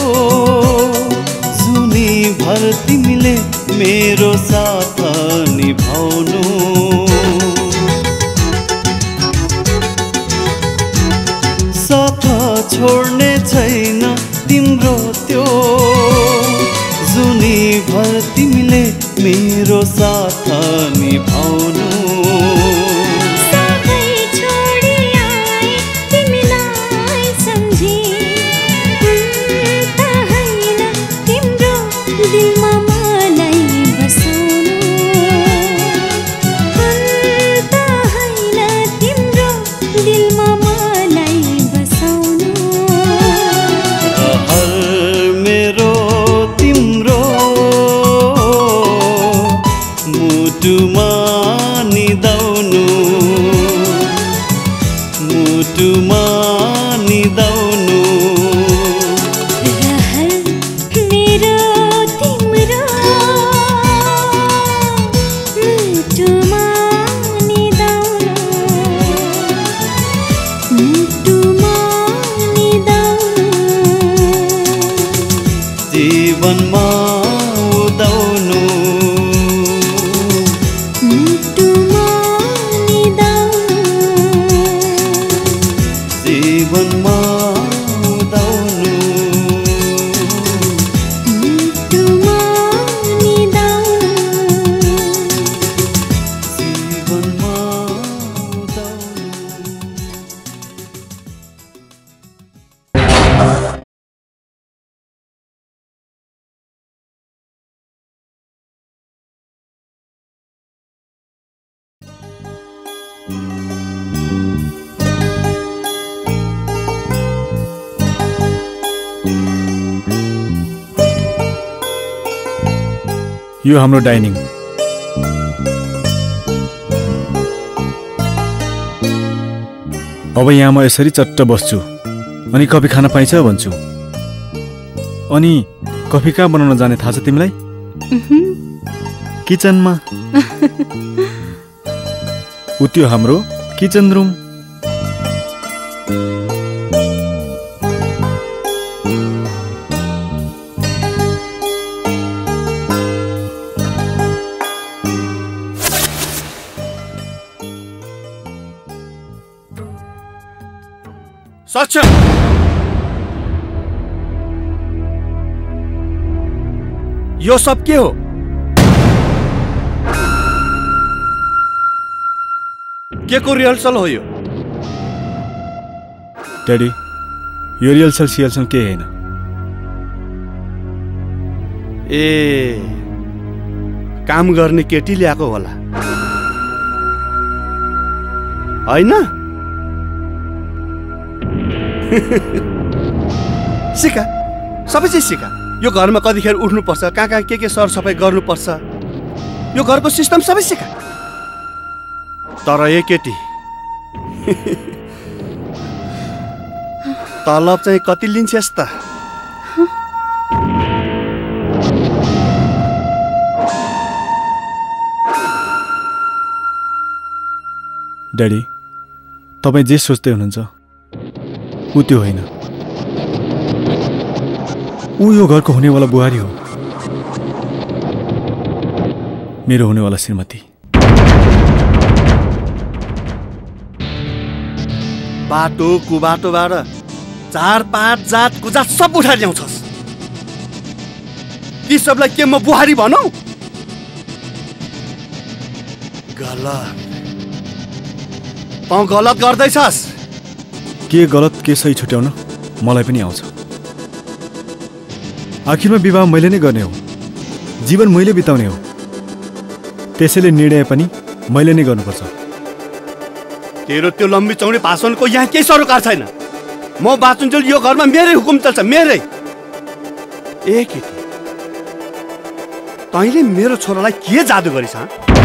जुनी भर तिमीले मेरो साथ निभाउनु साथ छोड्ने छैन तिम्रो त्यो जुनी भर तिमीले मेरो साथ निभाउनु
यो हाम्रो डाइनिङ अब यहाँ म यसरी चट्ट बस्छु अनि कफी खान पाइन्छ भन्छु अनि कफी कहाँ बनाउन जाने थाहा छ तिमीलाई किचनमा उ त्यो हाम्रो किचन रुम
सच यो सब के हो के को रिहर्सल हो यो
ड्याडी यो रिहर्सल सिहर्सल के हैन
ए काम गर्ने केटी ल्याएको होला हैन सिका सबै चिज सिका यो घरमा कतिखेर उठ्नुपर्छ कहाँ कहाँ के के सरसफाइ गर्नुपर्छ यो घरको सिस्टम सबै सिका तर ए केटी तलब चाहिँ कति लिन्छस् त
ड्याडी तपाईँ जे सोच्दै हुनुहुन्छ ऊ त्यो होइन। ऊ यो घरको हुनेवाला बुहारी हो, मेरो हुनेवाला श्रीमती।
बाटो कुबाटोबाट चार पाँच जात कुजात सब उठाएर ल्याउँछस्। ती सबलाई के म बुहारी भनौ? गलत, तँ गलत गर्दैछस्।
के गलत के सही छुट्याउन मलाई पनि आउँछ। आखिरमा विवाह मैले नै गर्ने हो, जीवन मैले बिताउने हो, त्यसैले निर्णय पनि मैले नै गर्नुपर्छ।
तेरो त्यो लम्बी चौडी भाषणको यहाँ केही सरोकार छैन। म बाँचुन्जेल यो घरमा मेरै हुकुम चल्छ, मेरै। ए केटी, तैँले मेरो छोरालाई के जादु गरिस्?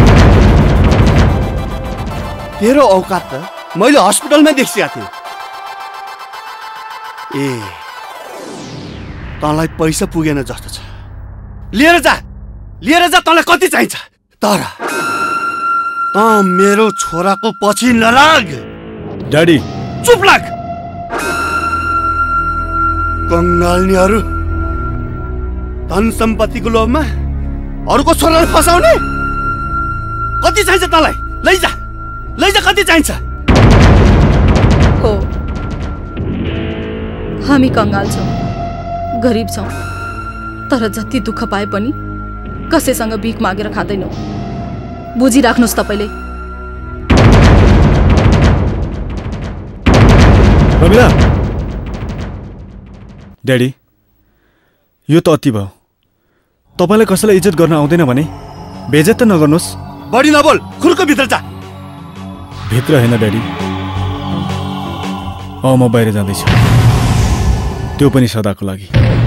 तेरो औकात त मैले हस्पिटलमै देखिसकेको थिएँ। ए तँलाई पैसा पुगेन जस्तो छ, लिएर जा, लिएर जा, तँलाई कति चाहिन्छ। तर तँ मेरो छोराको पछि नलाग।
ड्याडी
चुप लाग। कङ्गाल्नीहरू धन सम्पत्तिको लोभमा अरूको छोरालाई फसाउने। कति चाहिन्छ तँलाई? लैजा, लैजा, कति चाहिन्छ?
हो, हामी कङ्गाल छौँ, गरिब छौँ, तर जति दुःख पाए पनि कसैसँग भिख मागेर खाँदैनौँ। बुझिराख्नुहोस् तपाईँले।
रमिला, ड्याडी यो त अति भयो। तपाईँलाई कसैलाई इज्जत गर्न आउँदैन भने बेइज्जत त नगर्नुहोस्।
बढी नबोल, खुर्को भित्र जा।
भित्र होइन ड्याडी, अँ म बाहिर जाँदैछु, त्यो पनि सदाको लागि।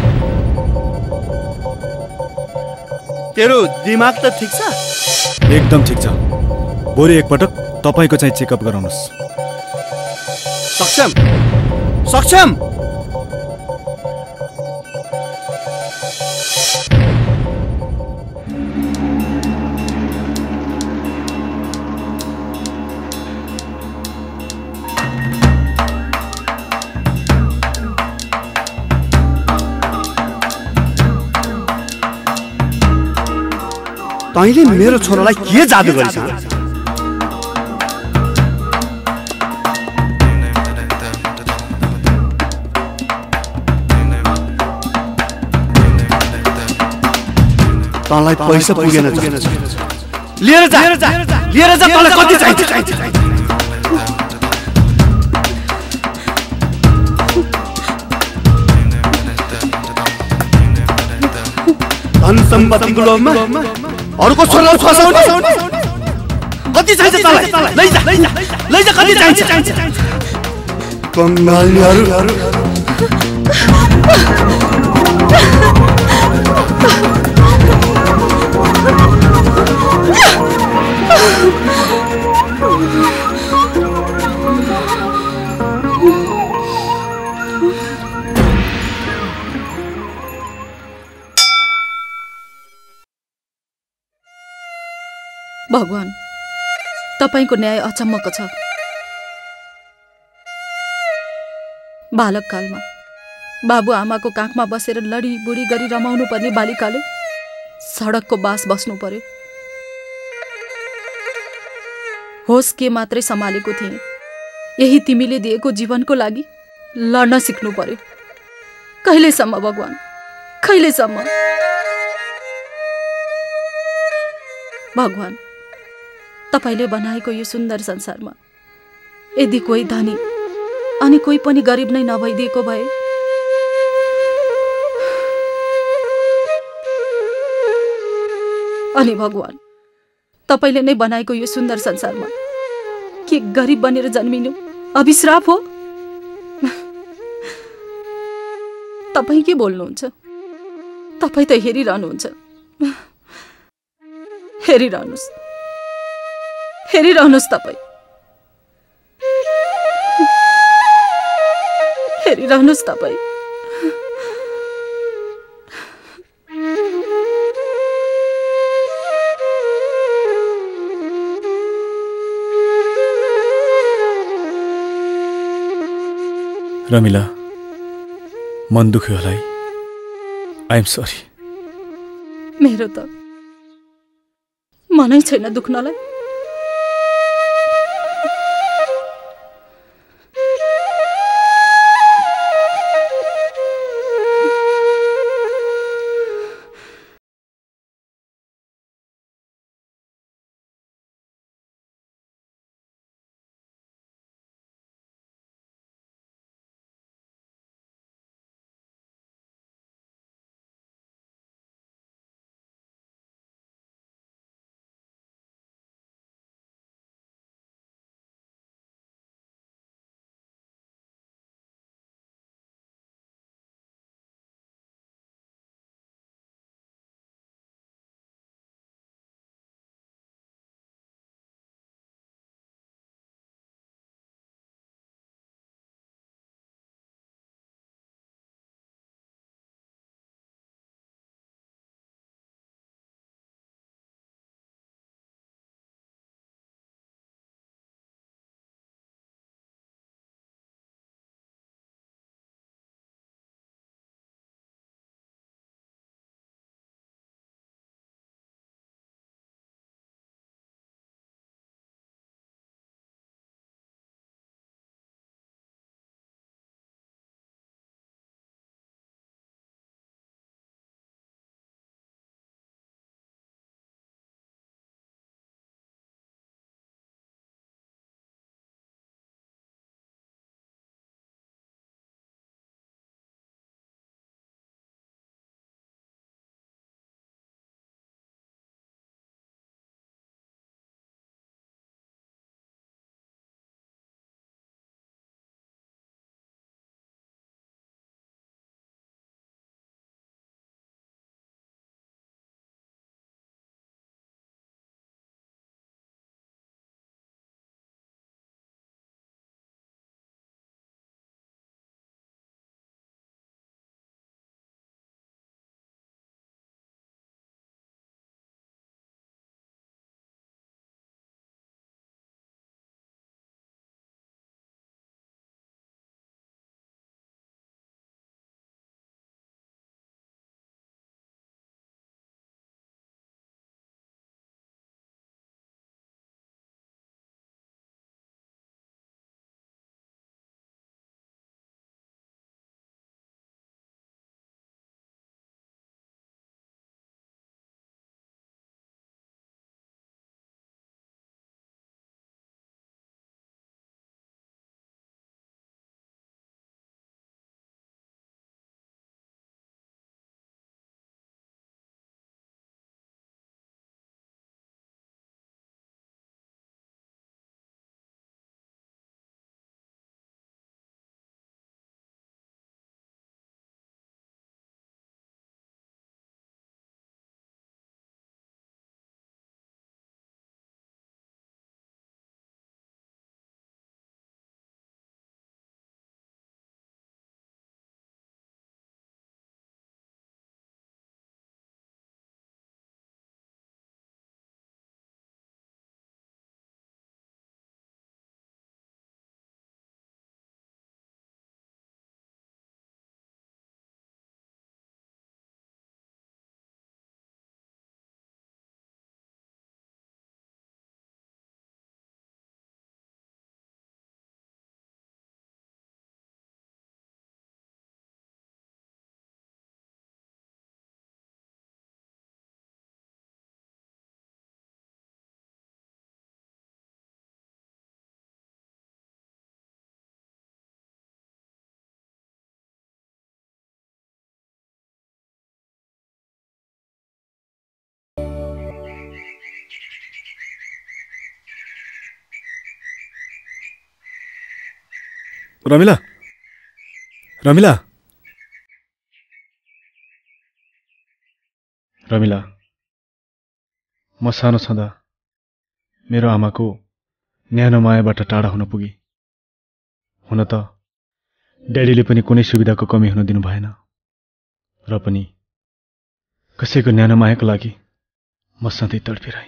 तेरो दिमाग त ठिक छ?
एकदम ठिक छ। भोलि एकपटक तपाईँको चाहिँ चेकअप गराउनुहोस्।
सक्षम, सक्षम। तैँले मेरो छोरालाई के जादु गरिस्? तँलाई पैसा पुगेन जस्तो। लिएर जा, लिएर जा, तँलाई कति चाहिन्छ? धन सम्पत्तिको लोभमा अरूको छोरालाई फसाउने। कति चाहिन्छ तँलाई? लैजा, लैजा, कति चाहिन्छ? कङ्गालीहरू
भगवान, तपाईको न्याय अचम्मको छ। बालककालमा बाबुआमाको काखमा बसेर लडी बुढी गरी रमाउनु पर्ने बालिकाले सडकको बास बस्नु पर्यो। होस के मात्रै सम्हालेको थिएँ, यही तिमीले दिएको जीवनको लागि लड्न सिक्नु पर्यो। कहिलेसम्म भगवान, कहिलेसम्म? भगवान, तपाईले बनाएको यो सुन्दर संसारमा यदि कोही धनी अनि कोही पनि गरिब नै नभइदिएको भए अनि भगवान, तपाईले नै बनाएको यो सुन्दर संसारमा के गरिब बनेर जन्मिनु अभिश्राप हो? तपाई के बोल्नुहुन्छ? तपाई त हेरिरहनुहुन्छ। हेरिरहनुहोस्, हेरिरहनुहोस्, तपाई हेरिरहनुहोस्। तपाई
रमिला मन दुख्यो होला है आई एम सरी
मेरो त मनै छैन दुख्नलाई
रमिला रमिला रमिला म सानो छँदा मेरो आमाको न्यानो मायाबाट टाढा हुन पुगे। हुन त ड्याडीले पनि कुनै सुविधाको कमी हुन दिनु भएन र पनि कसैको न्यानो मायाको लागि म सधैँ तडपिरहेँ।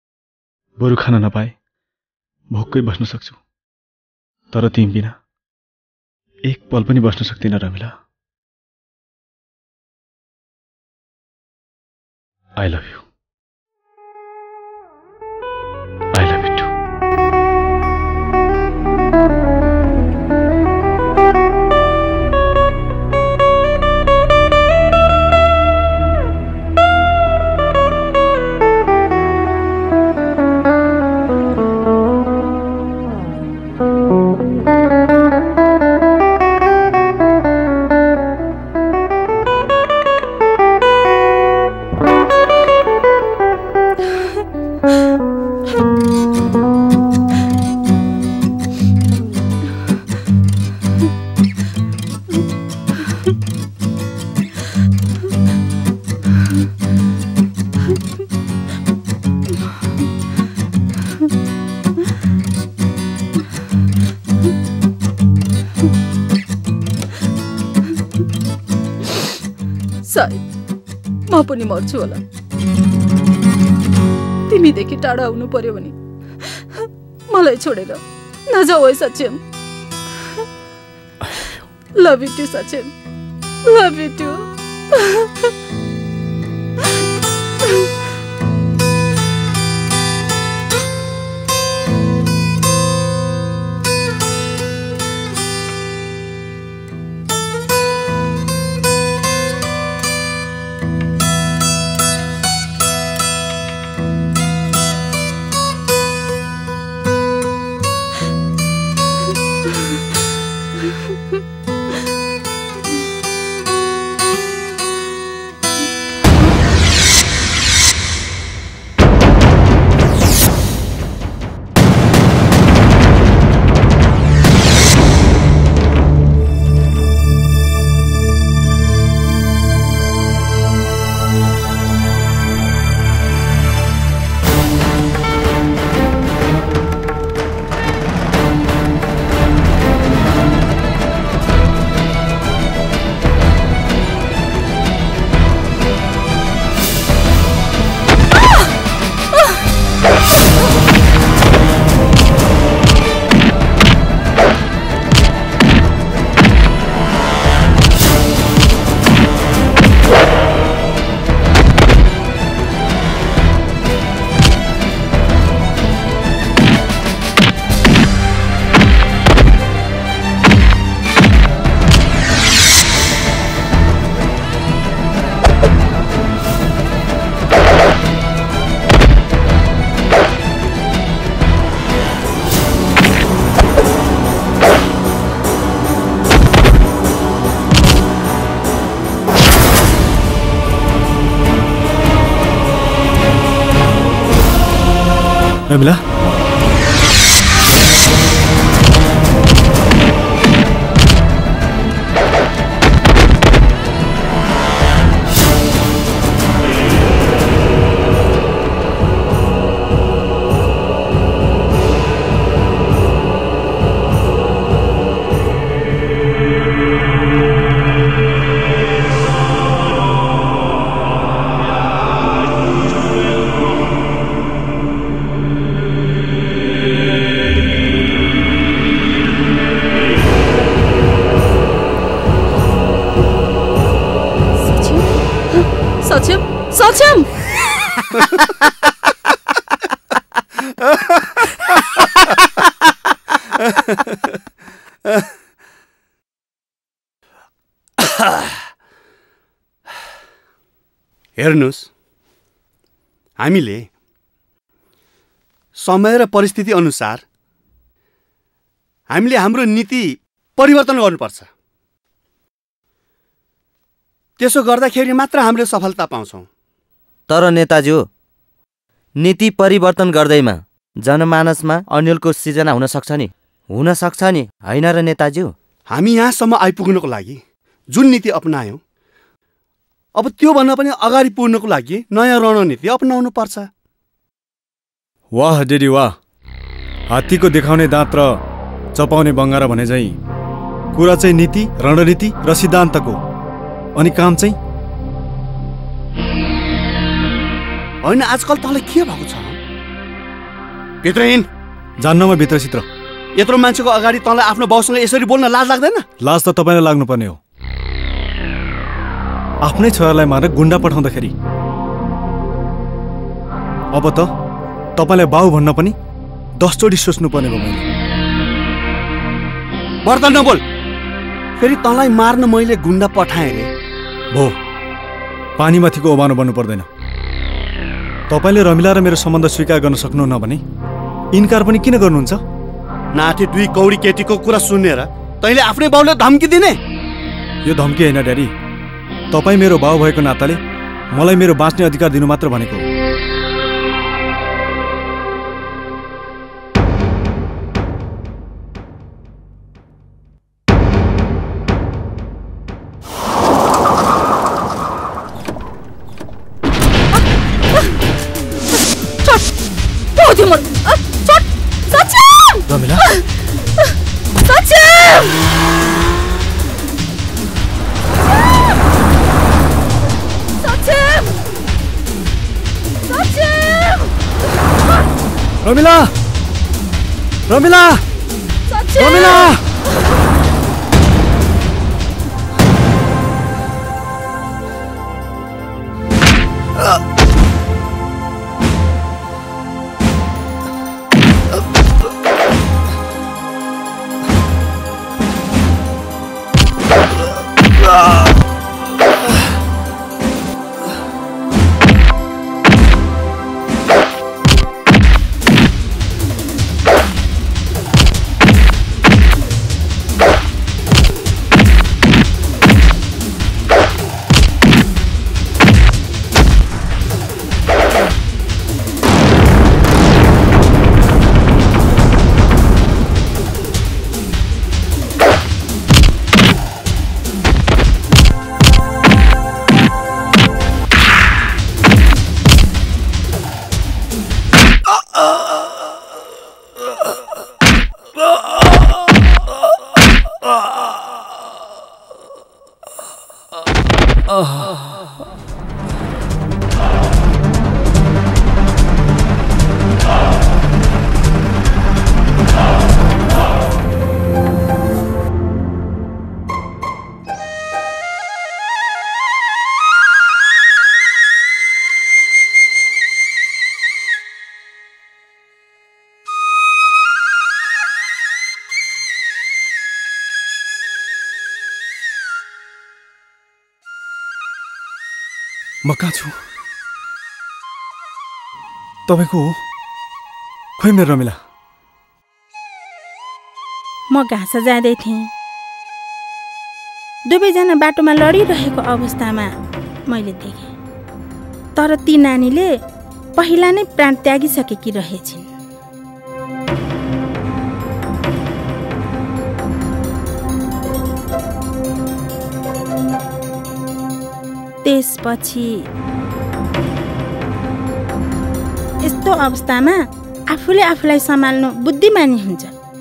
बरु खान नपाए भोकै बस्न सक्छु, तर तिमी बिना एक पल पनि बस्न सक्दिनँ Ramila. I love you. I love you too.
सायद म पनि मर्छु होला। तिमीदेखि टाढा हुनु पर्यो भने मलाई छोडेर नजाऊ है Sachin. Love you too Sachin. Love you too.
Ramila
Sachin Sachin
हेर्नुस्, हामीले समय र परिस्थिति अनुसार हामीले हाम्रो नीति परिवर्तन गर्नुपर्छ। त्यसो गर्दाखेरि मात्र हामीले सफलता पाउँछौँ।
तर नेताज्यू, नीति परिवर्तन गर्दैमा जनमानसमा अन्यलको सिर्जना हुन सक्छ नि? हुन सक्छ नि, हैन र नेताज्यू?
हामी यहाँसम्म आइपुग्नको लागि जुन नीति अपनायौँ, अब त्यो भन्न पनि अगाडि पुग्नको लागि नयाँ रणनीति अपनाउनु पर्छ।
वाह डेडी वाह, हात्तीको देखाउने दाँत र चपाउने बङ्गारा भने झैँ कुरा चाहिँ नीति, रणनीति र सिद्धान्तको, अनि काम चाहिँ
होइन। आजकल तँलाई के भएको छ? भित्र हिँड।
जान्न म भित्रसित्र।
यत्रो मान्छेको अगाडि तँलाई आफ्नो बाउसँग यसरी बोल्न लाज लाग्दैन?
लाज त तपाईँलाई लाग्नुपर्ने हो। आफ्नै छोरालाई मारेर गुन्डा पठाउँदाखेरि अब त तपाईँलाई बाउ भन्न पनि दसचोटि सोच्नुपर्ने भयो। मैले
बर्तन नबोल। फेरि तँलाई मार्न मैले गुन्डा पठाएँ रे।
भो पानीमाथिको ओबानो बन्नु पर्दैन। तपाईँले रमिला र मेरो सम्बन्ध स्वीकार गर्न सक्नुहुन्न भने इन्कार पनि किन गर्नुहुन्छ?
नाथे दुई कौडी केटीको कुरा सुनेर तैँले आफ्नै बाउले धम्की दिने?
यो धम्की होइन ड्याडी, तपाईँ मेरो बाउ भएको नाताले मलाई मेरो बाँच्ने अधिकार दिनु मात्र भनेको हो। रमिला
सचिन सचिन सचिन
रमिला रमिला रमिला म कहाँ छु? तपाईँको हो? खोइ मेरो रमिला।
म घाँस जाँदै थिएँ। दुवैजना बाटोमा लडिरहेको अवस्थामा मैले देखेँ। तर ती नानीले पहिला नै प्राण त्यागिसकेकी रहेछिन्। त्यसपछि यस्तो अवस्थामा आफूले आफूलाई सम्हाल्नु बुद्धिमानी हुन्छ।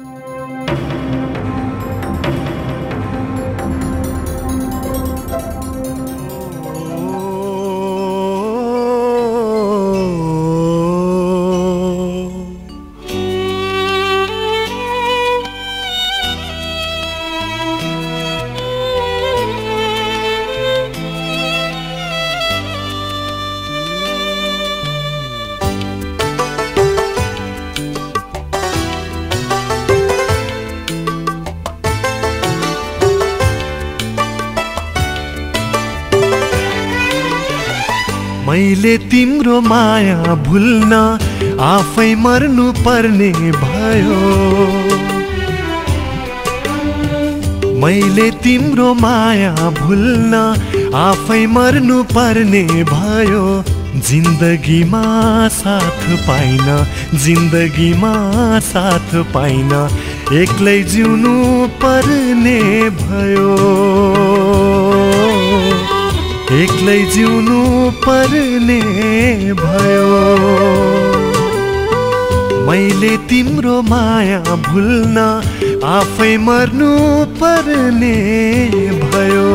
मैले तिम्रो माया भुल्न आफै मर्नु पर्ने भयो। मैले तिम्रो माया भुल्न आफै मर्नु पर्ने भयो। जिन्दगीमा साथ पाइन, जिन्दगीमा साथ पाइन, एक्लै जिउनु पर्ने भयो। एक्लै जिउनु पर्ने भयो। मैले तिम्रो माया भुल्न आफै मर्नु पर्ने भयो।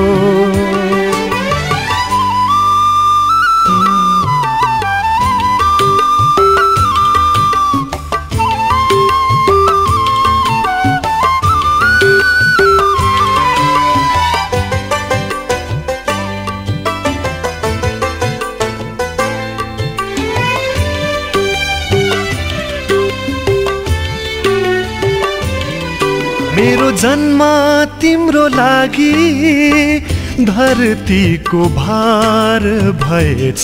मेरो जन्म तिम्रो लागि धरतीको भार भएछ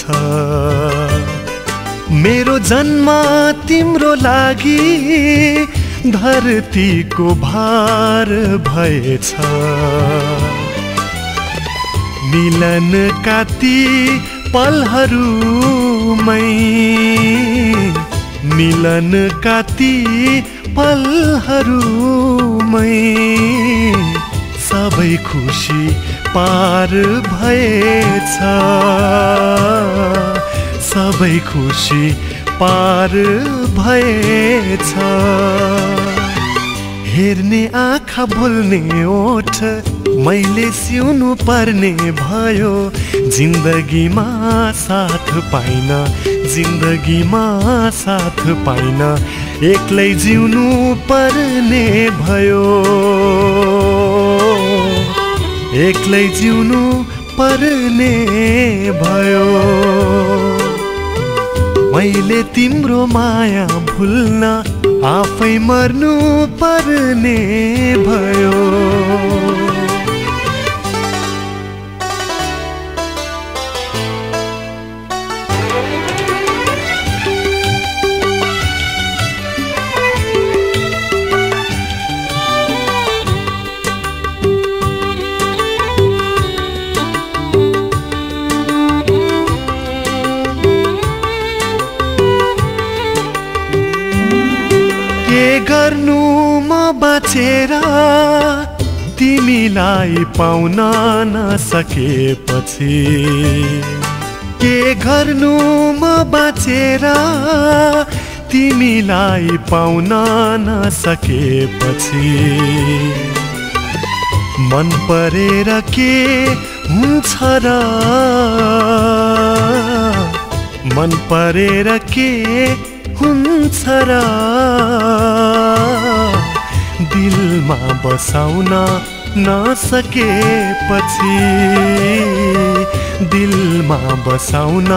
मेरो जन्म तिम्रो लागि धरतीको भार भएछ मिलन काती पलहरूमै मिलन काती पलहरूमै सबै खुसी पार भएछ सबै खुसी पार भएछ हेर्ने आँखा बोल्ने ओठ मैले सिउनु पर्ने भयो जिन्दगीमा साथ पाइन जिन्दगीमा साथ पाइन एक्लै जिउनु पर्ने भयो एक्लै जिउनु पर्ने भयो मैले तिम्रो माया भुल्न आफै मर्नु पर्ने भयो गर्नु म बाँचेर तिमीलाई पाउन नसकेपछि के गर्नु म बाँचेर तिमीलाई पाउन नसकेपछि मन परेर के हुन्छ र मन परेर के हुन्छ र दिलमा बसाउन नसकेपछि दिलमा बसाउन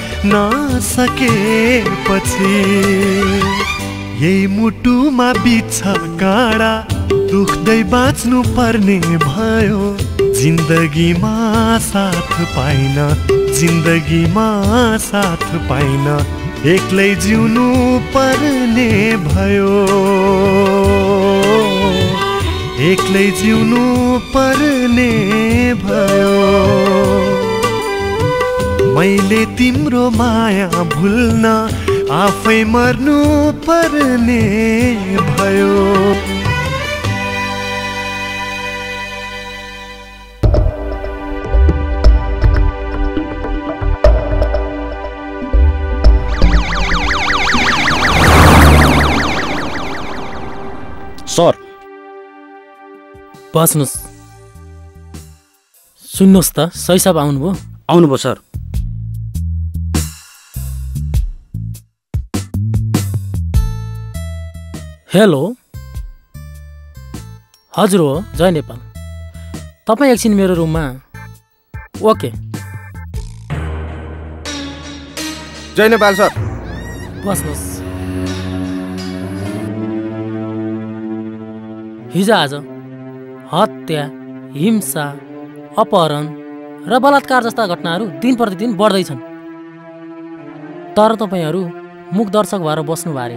नसकेपछि यही मुटुमा बिछ काँडा दुख्दै बाँच्नु पर्ने भयो जिन्दगीमा साथ पाइन जिन्दगीमा साथ पाइन एक्लै जिउनु पर्ने भयो एक्लै जिउनु पर्ने भयो मैले तिम्रो माया भुल्न आफै मर्नु पर्ने भयो
सर
बस्नुहोस् सुन्नुहोस् त सही साहब आउनुभयो
आउनुभयो सर
हेलो हजुर हो जय नेपाल तपाईँ एकछिन मेरो रुममा ओके
जय नेपाल सर
बस्नुहोस् हिजो आज हत्या हिंसा अपहरण र बलात्कार जस्ता घटनाहरू दिन प्रतिदिन बढ्दैछन् तर तपाईँहरू मुख दर्शक भएर बस्नु बारे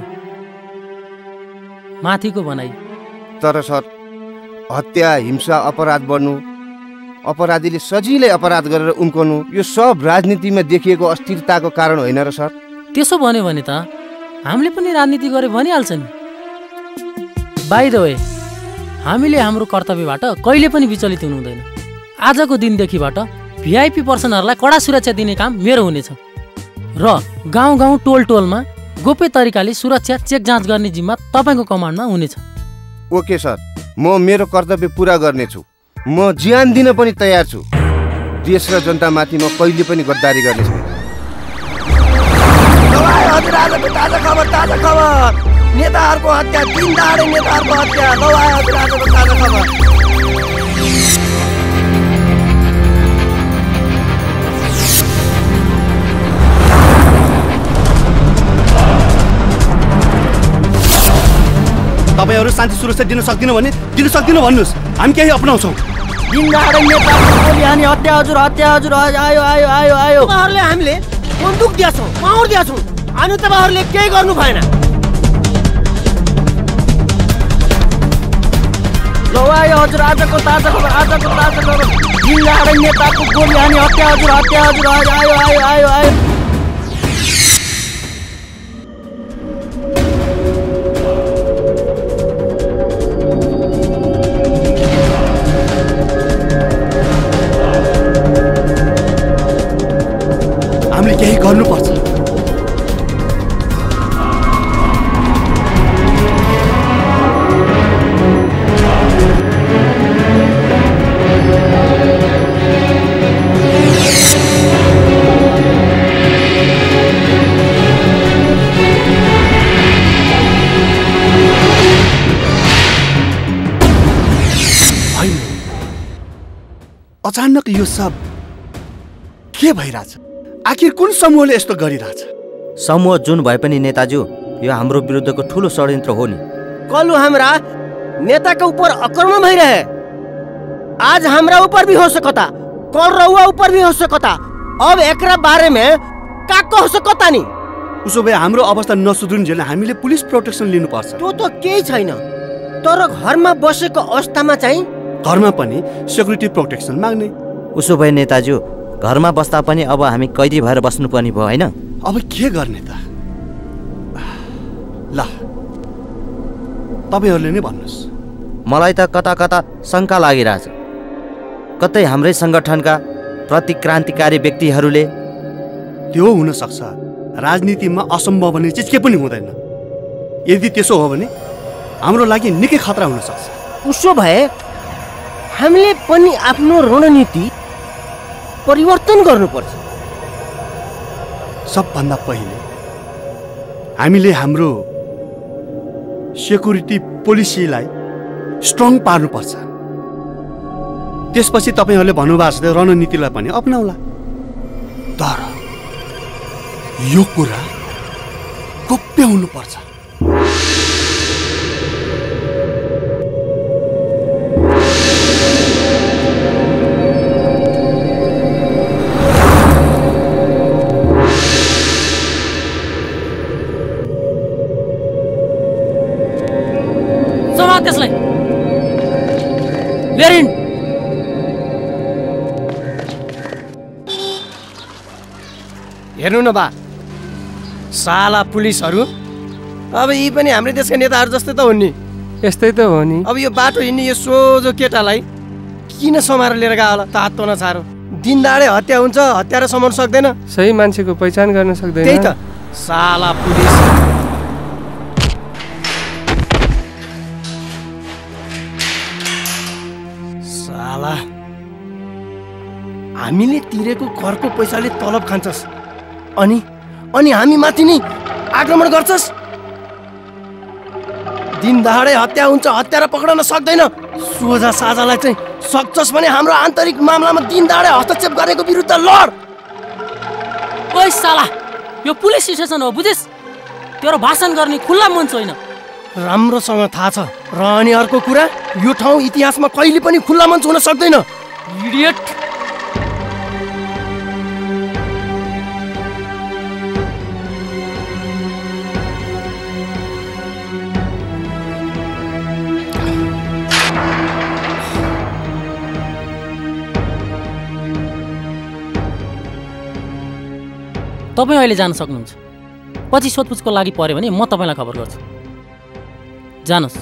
माथिको भनाइ
तर सर हत्या हिंसा अपराध बढ्नु अपराधीले सजिलै अपराध गरेर उम्कनु यो सब राजनीतिमा देखिएको अस्थिरताको कारण होइन र सर
त्यसो भन्यो भने त हामीले पनि राजनीति गरे भनिहाल्छ नि बाइ द वे हामीले हाम्रो कर्तव्यबाट कहिले पनि विचलित हुनु हुँदैन आजको दिनदेखिबाट भिआइपी पर्सनहरूलाई कडा सुरक्षा दिने काम मेरो हुनेछ र गाउँ गाउँ टोल टोलमा गोप्य तरिकाले सुरक्षा चेक जाँच गर्ने जिम्मा तपाईँको कमान्डमा हुनेछ
ओके सर म मेरो कर्तव्य पुरा गर्नेछु म ज्यान दिन पनि तयार छु देश र जनतामाथि म कहिले पनि गद्दारी गर्ने छैन
ताजा खबर ताजा खबर नेताहरूको हत्या दिन दहाडे नेताहरूको हत्या दवाई हजुर आजको ताजा खबर
तपाईँहरू शान्ति सुरक्षा दिन सक्दिन भने दिन सक्दिन भन्नुहोस्, हामी केही अपनाउँछौँ।
दिनदहाडे नेताको गोली हानी हत्या हजुर हत्या हजुर आयो आयो आयो आयो तपाईँहरूले हामीले बन्दुक दिएछौँ, पावर दिएछौँ, अनि तपाईँहरूले केही गर्नु भएन। ल आयो हजुर आजको ताजा खबर आजको ताजा खबर दिनदहाडे नेताको गोली हानी हत्या हजुर हत्या हजुर आयो आयो आयो आयो
हामीले केही गर्नुपर्छ। अचानक यो सब के भइरहेछ? आखिर कुन समूहले यस्तो गरिरहेछ?
समूह जुन भए पनि नेताज्यू, यो हाम्रो विरुद्धको ठुलो षड्यन्त्र हो नि।
कल हमारा नेता के ऊपर आक्रमण भई रहे, आज हमरा ऊपर भी हो सकता, कल रउआ ऊपर भी हो सकता। अब एकरा बारे में का कह सकता नि?
उसो भए हाम्रो अवस्था नसुध्रुन्जेल हामीले पुलिस प्रोटेक्सन लिनुपर्छ।
त्यो त केही छैन, तर घरमा बसेको अवस्थामा चाहिँ
घरमा पनि सेक्युरिटी प्रोटेक्सन माग्ने।
उसो भए नेताज्यू, घरमा बस्दा पनि अब हामी कैदी भएर बस्नुपर्ने भयो होइन?
अब के गर्ने त? ल तपाईहरूले नै भन्नुहोस्।
मलाई त कता कता शङ्का लागिरहेछ, कतै हाम्रै सङ्गठनका प्रतिक्रान्तिकारी व्यक्तिहरूले।
त्यो हुन सक्छ, राजनीतिमा असम्भव भन्ने चिज के पनि हुँदैन। यदि त्यसो हो भने हाम्रो लागि निकै खतरा हुन सक्छ।
उसो भए हामीले पनि आफ्नो रणनीति परिवर्तन गर्नुपर्छ।
सबभन्दा पहिले हामीले हाम्रो सेक्युरिटी पोलिसीलाई स्ट्रङ पार्नुपर्छ। त्यसपछि तपाईँहरूले भन्नुभएको छ रणनीतिलाई पनि अपनाउला। तर यो कुरा गोप्य हुनुपर्छ।
त्यसलाई लेरिन
हेर्नु न बा, साला पुलिसहरू अब यी पनि हाम्रो देशका नेताहरू जस्तै त हुन् नि।
यस्तै त हो नि।
अब यो बाटो हिँड्ने यो सोझो केटालाई किन समाएर लिएर गयो होला? तातो नछारो, दिनदाडे हत्या हुन्छ, हत्यारा समाउन सक्दैन,
सही मान्छेको पहिचान गर्न सक्दैन।
त्यही त साला पुलिस। साला हामीले तिरेको करको पैसाले तलब खान्छस्, अनि अनि हामी माथि नै आक्रमण गर्छस्। दिन दहाडे हत्या हुन्छ, हत्यारा पक्रन सक्दैन, सोझा साझालाई चाहिँ सक्छस् भने हाम्रो आन्तरिक मामलामा दिन दहाडे हस्तक्षेप गरेको विरुद्ध लड।
ओइ साला, यो पुलिस स्टेसन हो बुझिस? तेरो भाषण गर्ने खुल्ला मञ्च होइन।
राम्रोसँग थाहा छ। र अनि अर्को कुरा, यो ठाउँ इतिहासमा कहिले पनि खुल्ला मञ्च हुन सक्दैन। इडियट।
तपाईँ अहिले जान सक्नुहुन्छ। पछि सोधपुछको लागि पर्यो भने म तपाईँलाई खबर गर्छु। जानुहोस्।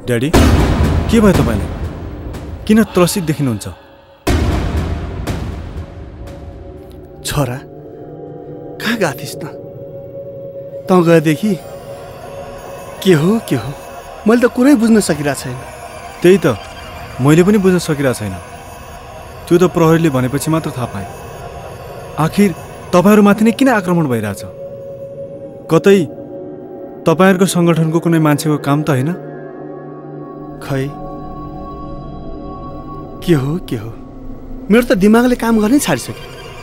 ड्याडी के भयो तपाईँलाई? किन त्रसित देखिनुहुन्छ?
छोरा कहाँ गएको थिइस् त? तँ गएदेखि के हो के हो मैले त कुरै बुझ्न सकिरहेको छैन।
त्यही त मैले पनि बुझ्न सकिरहेको छैन। त्यो त प्रहरीले भनेपछि मात्र थाहा पाएँ। आखिर तपाईँहरूमाथि नै किन आक्रमण भइरहेछ? कतै तपाईँहरूको सङ्गठनको कुनै मान्छेको काम त होइन?
खै के हो के हो मेरो त दिमागले काम गर्नै छाडिसक्यो।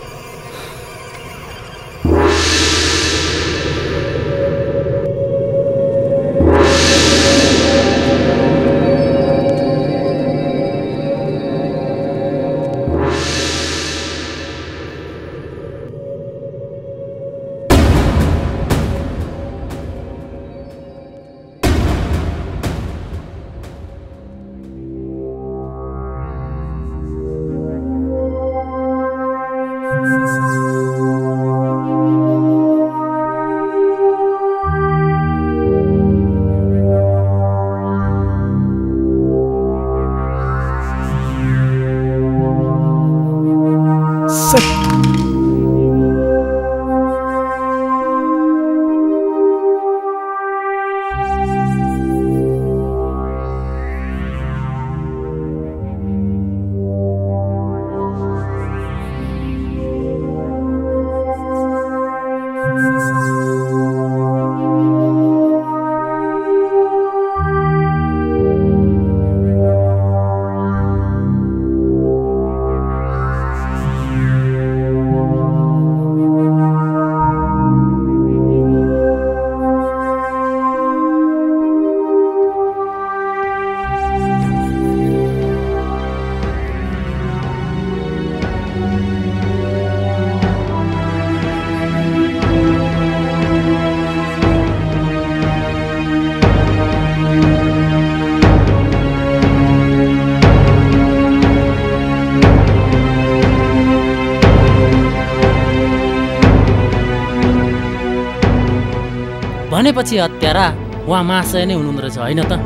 भनेपछि हत्यारा उहाँ महाशय नै हुनुहुँदो रहेछ होइन त?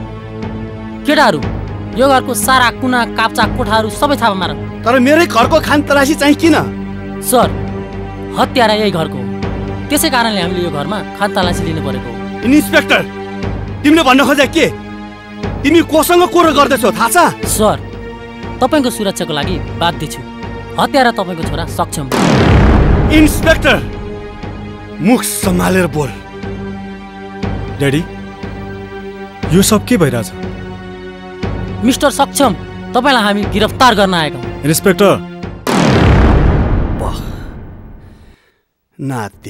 केटाहरू यो घरको सारा कुना काप्चा कोठाहरू सबै थापा मार।
तर मेरै घरको खानतलासी चाहिँ किन?
सर हत्यारा यही घरको हो, त्यसै कारणले हामीले यो घरमा खानतलासी लिनु परेको हो।
इन्सपेक्टर तिमीले भन्न खोजे के? तिमी कोसँग कुरो गर्दैछौ थाहा छ?
सर तपाईँको सुरक्षाको लागि बाध्य छु। हत्यारा तपाईँको छोरा सक्षम।
इन्सपेक्टर मुख सम्हालेर बोल।
ड्याडी यो सब के भइरहेछ?
मिस्टर सक्षम तपाईँलाई हामी गिरफ्तार गर्न आएका हौँ।
इन्सपेक्टर
नाति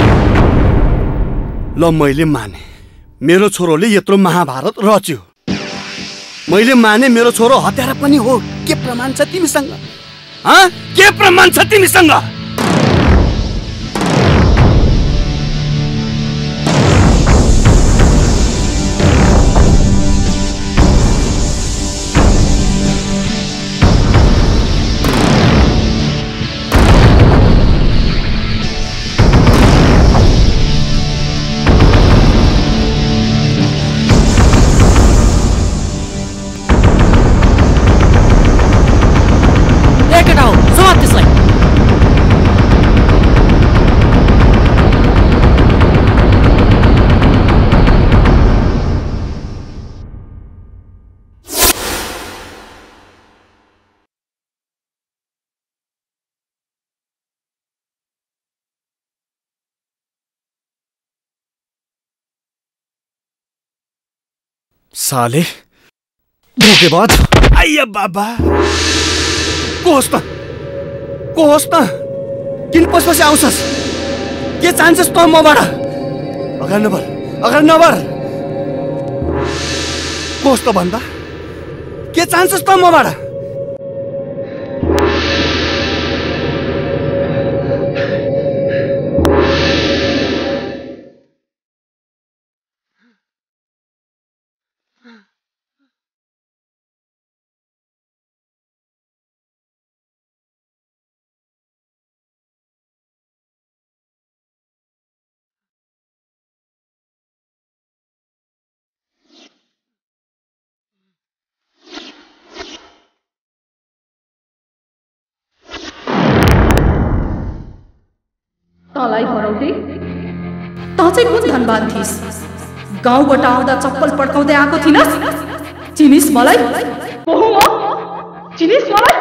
ल मैले माने मेरो छोरोले यत्रो महाभारत रच्यो। मैले माने मेरो छोरो हत्यारा पनि हो। के प्रमाण छ तिमीसँग? हाँ के प्रमाण छ तिमीसँग?
साले धोकेबाज।
आइया बाबा को होस् त को होस् त किन पसपछि आउँछस्? के चाहन्छस् त मबाट? अगाडि नबर अगाडि नबर को होस् त भन्दा? के चाहन्छस् त मबाट?
तँलाई भरौटे तँ चाहिँ कुन धनबाद थिइस्? गाउँबाट आउँदा चप्पल पड्काउँदै आएको थिइनस्? चिनिस् मलाई? को हुँ म? चिनिस् मलाई?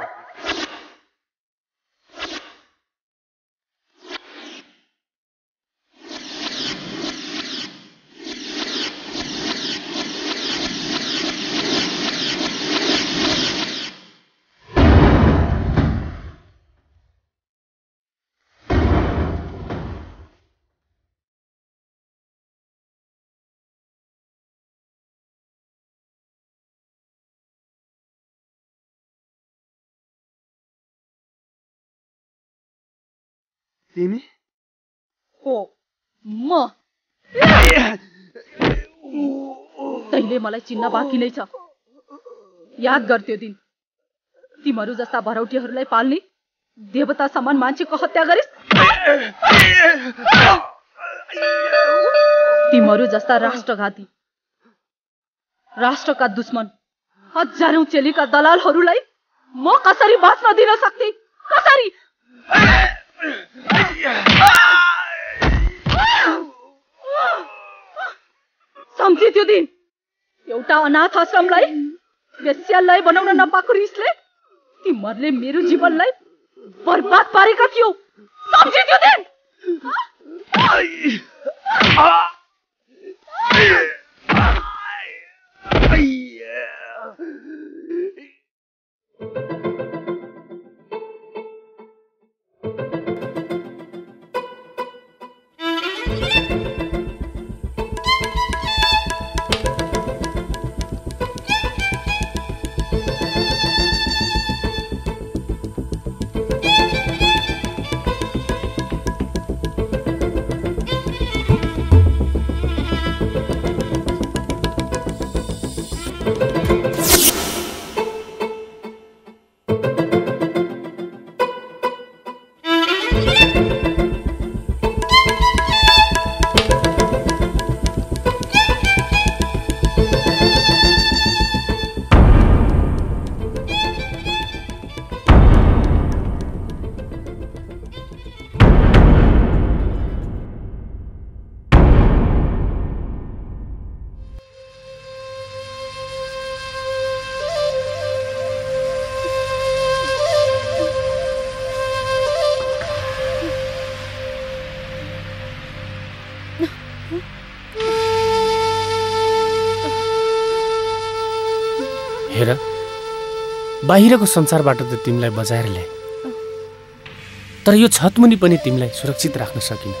तिमी
हो म तैले मलाई चिन्न बाँकी नै छ। याद गर त्यो दिन तिमीहरू जस्ता भरौटीहरूलाई पाल्ने देवता समान मान्छेको हत्या गरिस्। तिमीहरू जस्ता राष्ट्रघाती राष्ट्रका दुश्मन हजारौं चेलीका दलालहरूलाई म कसरी बाँच्न दिन सक्थे? कसरी? सम्झे त्यो दिन एउटा अनाथ आश्रमलाई वेश्यालय बनाउन नपाएको रिसले तिमीहरूले मेरो जीवनलाई बर्बाद पारेका थियौ। सम्झे त्यो दिन?
हेर बाहिरको संसारबाट त तिमीलाई बचाएर ल्याए, तर यो छतमुनि पनि तिमीलाई सुरक्षित राख्न सकिन।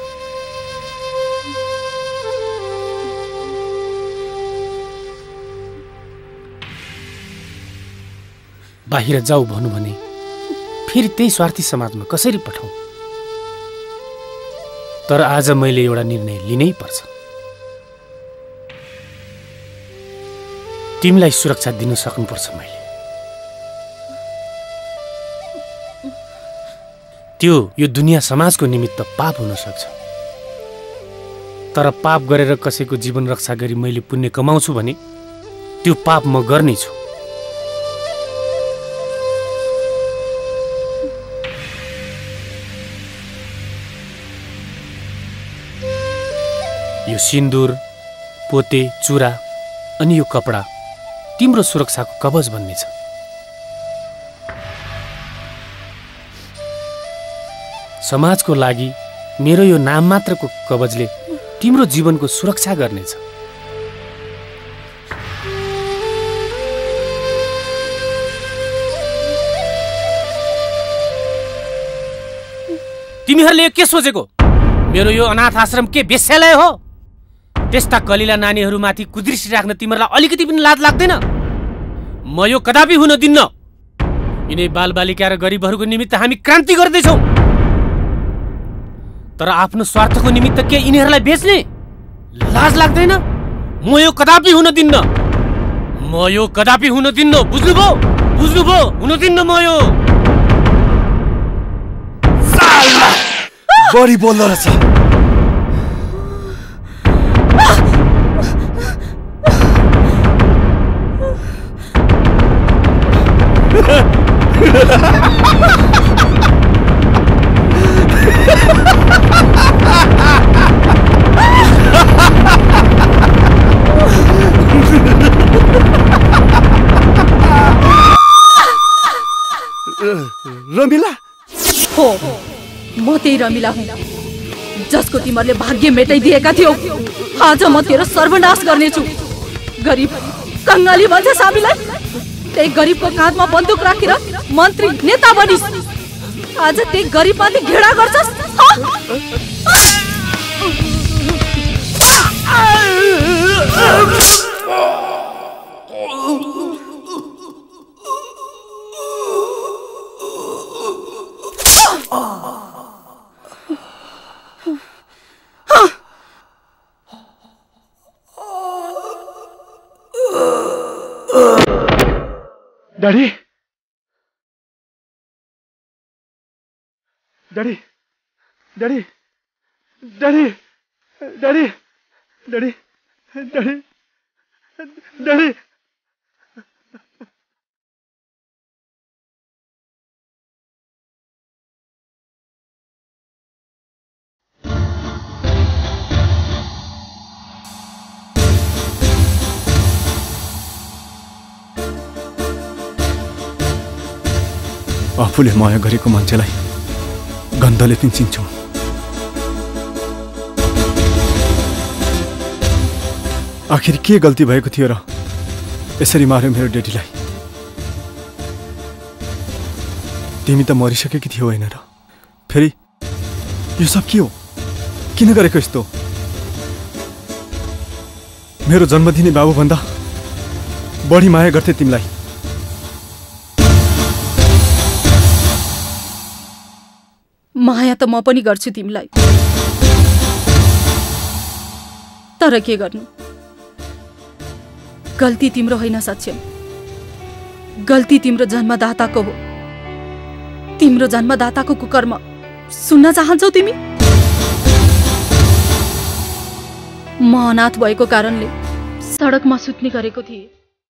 बाहिर जाऊ भनु भने फेरि त्यही स्वार्थी समाजमा कसरी पठाऊ? तर आज मैले एउटा निर्णय लिनै पर्छ। तिमीलाई सुरक्षा दिन सक्नुपर्छ मैले। त्यो यो दुनिया समाजको निमित्त पाप हुन सक्छ, तर पाप गरेर कसैको जीवन रक्षा गरी मैले पुण्य कमाउँछु भने त्यो पाप म गर्ने छु। यो सिन्दुर, पोते, चुरा अनि यो कपडा तिम्रो सुरक्षाको कवच बन्नेछ। समाजको लागि मेरो यो नाम मात्रको कवचले तिम्रो जीवनको सुरक्षा गर्नेछ। तिमीहरूले के सोचेको? मेरो यो अनाथ आश्रम के वेश्यालय हो? त्यस्ता कलिला नानीहरूमाथि कुदृष्टि राख्न तिमीहरूलाई अलिकति पनि लाज लाग्दैन? म यो कदापि हुन दिन्न। यिनै बालबालिका र गरिबहरूको निमित्त हामी क्रान्ति गर्दैछौँ, तर आफ्नो स्वार्थको निमित्त के यिनीहरूलाई बेच्ने? लाज लाग्दैन? म यो कदापि हुन दिन्न। म यो कदापि हुन दिन्न। बुझ्नुभयो? बुझ्नुभयो? हुन दिन्न म यो।
बढी बोल्दो रहेछ।
Ha ha ha ha!
Ramila
हो म त्यही रमिला हुँ जसको तिमीहरूले भाग्य मेटाइदिएका थियौ। आज म तेरो सर्वनाश गर्नेछु। गरिब कङ्गाली भन्छ साबीलाई, त्यही गरिबको काँधमा बन्दुक राखेर मन्त्री नेता बनिस्। आज त्यही गरिबमाथि घृणा गर्छस्।
Daddy daddy daddy daddy daddy daddy daddy daddy
आफूले माया गरेको मान्छेलाई गन्धले पिन्छिन्छौ। आखिर के गल्ती भएको थियो र यसरी मार्यो मेरो डेडीलाई? तिमी त मरिसकेकी थियौ होइन र? फेरि यो सब के हो? किन गरेको यस्तो? मेरो जन्म दिने बाबुभन्दा बढी माया गर्थे तिमीलाई।
माया त म पनि गर्छु तिमीलाई, तर के गर्नु? गल्ती तिम्रो होइन सक्षम, गल्ती तिम्रो जन्मदाताको हो। तिम्रो जन्मदाताको कुकर्म सुन्न चाहन्छौ तिमी? म अनाथ भएको कारणले सडकमा सुत्ने गरेको थिएँ।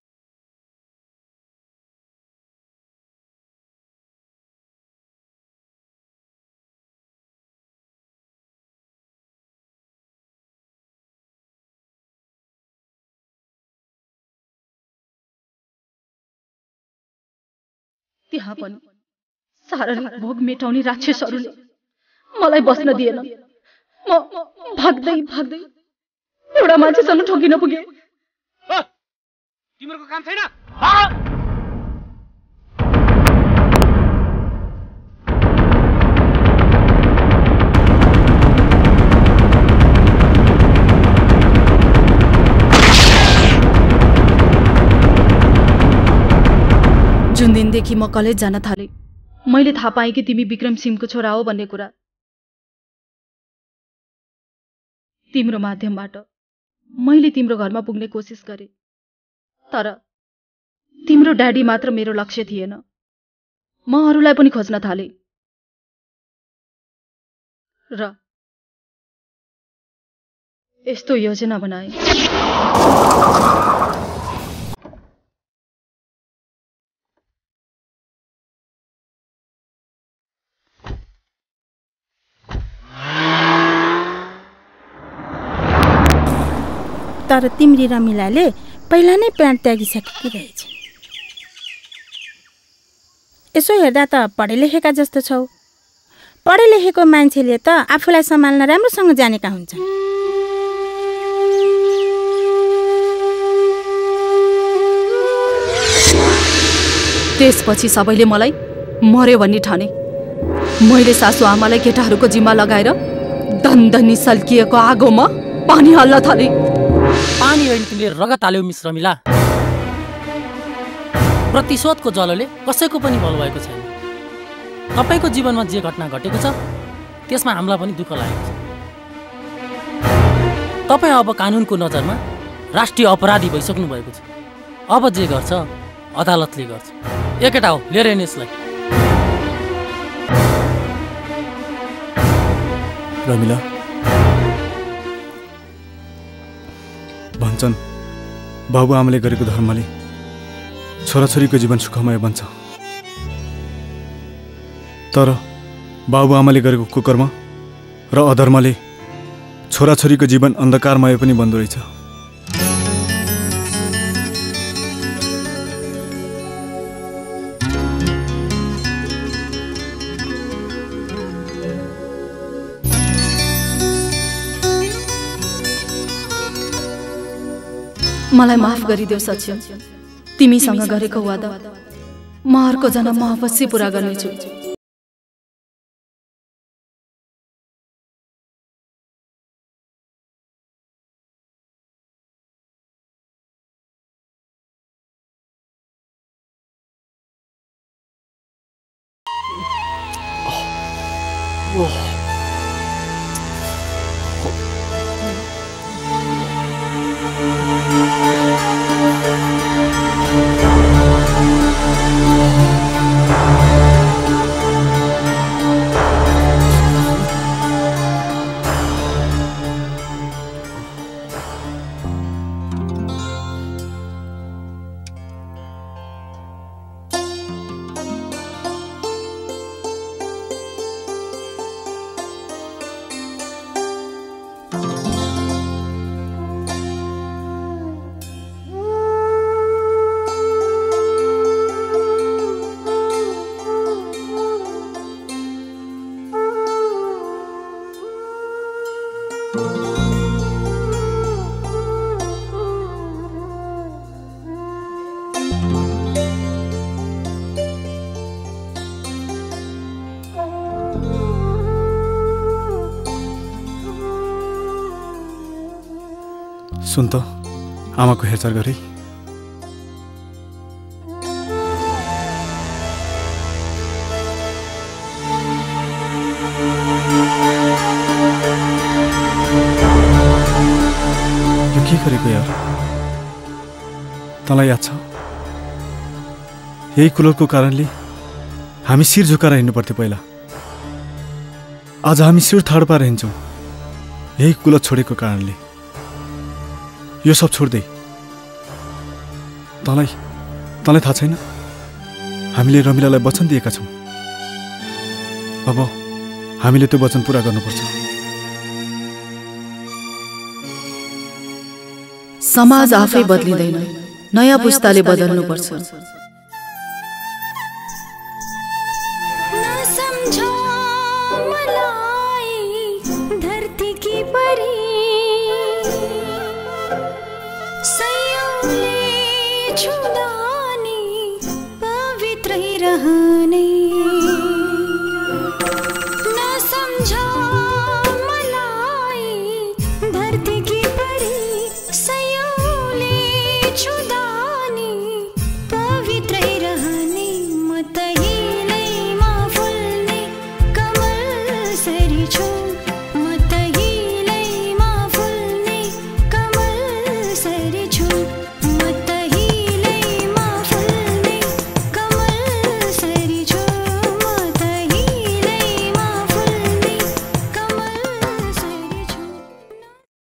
त्यहाँ पनि शारीरिक भोग मेटाउने राक्षसहरूले मलाई बस्न दिएन। म भाग्दै भाग्दै एउटा मान्छेसँग ठोकिन पुगे।
तिम्रो काम छैन?
जुन दिनदेखि म कलेज जान थालेँ, मैले थाहा पाएँ कि तिमी विक्रम सिंहको छोरा हो भन्ने कुरा। तिम्रो माध्यमबाट मैले तिम्रो घरमा पुग्ने कोसिस गरेँ, तर तिम्रो ड्याडी मात्र मेरो लक्ष्य थिएन। म अरूलाई पनि खोज्न थालेँ र यस्तो योजना बनाएँ।
तर तिम्री रमिलाले पहिला नै प्राण त्यागिसकेकी रहेछ। यसो हेर्दा त पढे लेखेका जस्तो छौ। पढे लेखेको मान्छेले त आफूलाई सम्हाल्न राम्रोसँग जानेका हुन्छन्।
त्यसपछि सबैले मलाई मर्यो भन्ने ठाने। मैले सासु आमालाई केटाहरूको जिम्मा लगाएर दन्दनी सल्किएको आगोमा पानी हाल्न थाले।
पानी होइन, तिमीले रगत हाल्यौ मिस रमिला। प्रतिशोधको जलले कसैको पनि बल भएको छैन। तपाईको जीवनमा जे घटना घटेको छ त्यसमा हामीलाई पनि दुःख लागेको छ। तपाईँ अब कानुनको नजरमा राष्ट्रिय अपराधी भइसक्नु भएको छ। अब जे गर्छ अदालतले गर्छ। एकेटा हो, लिएर हेर्नु यसलाई।
रमिला, भन्छन् बाबुआमाले गरेको धर्मले छोराछोरीको जीवन सुखमय बन्छ, तर बाबुआमाले गरेको कुकर्म र अधर्मले छोराछोरीको जीवन अन्धकारमय पनि बन्दो रहेछ।
मलाई माफ गरिदेऊ सच्यो। तिमीसँग गरेको वादा म अर्को जन्ममा अवश्य पूरा गर्नेछु।
सुन त आमाको हेरचाह गरे। यो के गरेको यार? तँलाई याद छ यही कुलरको कारणले हामी शिर झुकाएर हिँड्नु पर्थ्यो पहिला। आज हामी शिर ठाड पाएर हिँड्छौँ यही कुलर छोडेको कारणले। यो सब छोड्दै तँलाई तँलाई थाहा छैन हामीले रमिलालाई वचन दिएका छौँ। अब हामीले त्यो वचन पुरा गर्नुपर्छ।
समाज आफै बदलिँदैन, नयाँ पुस्ताले बदल्नुपर्छ।
रहने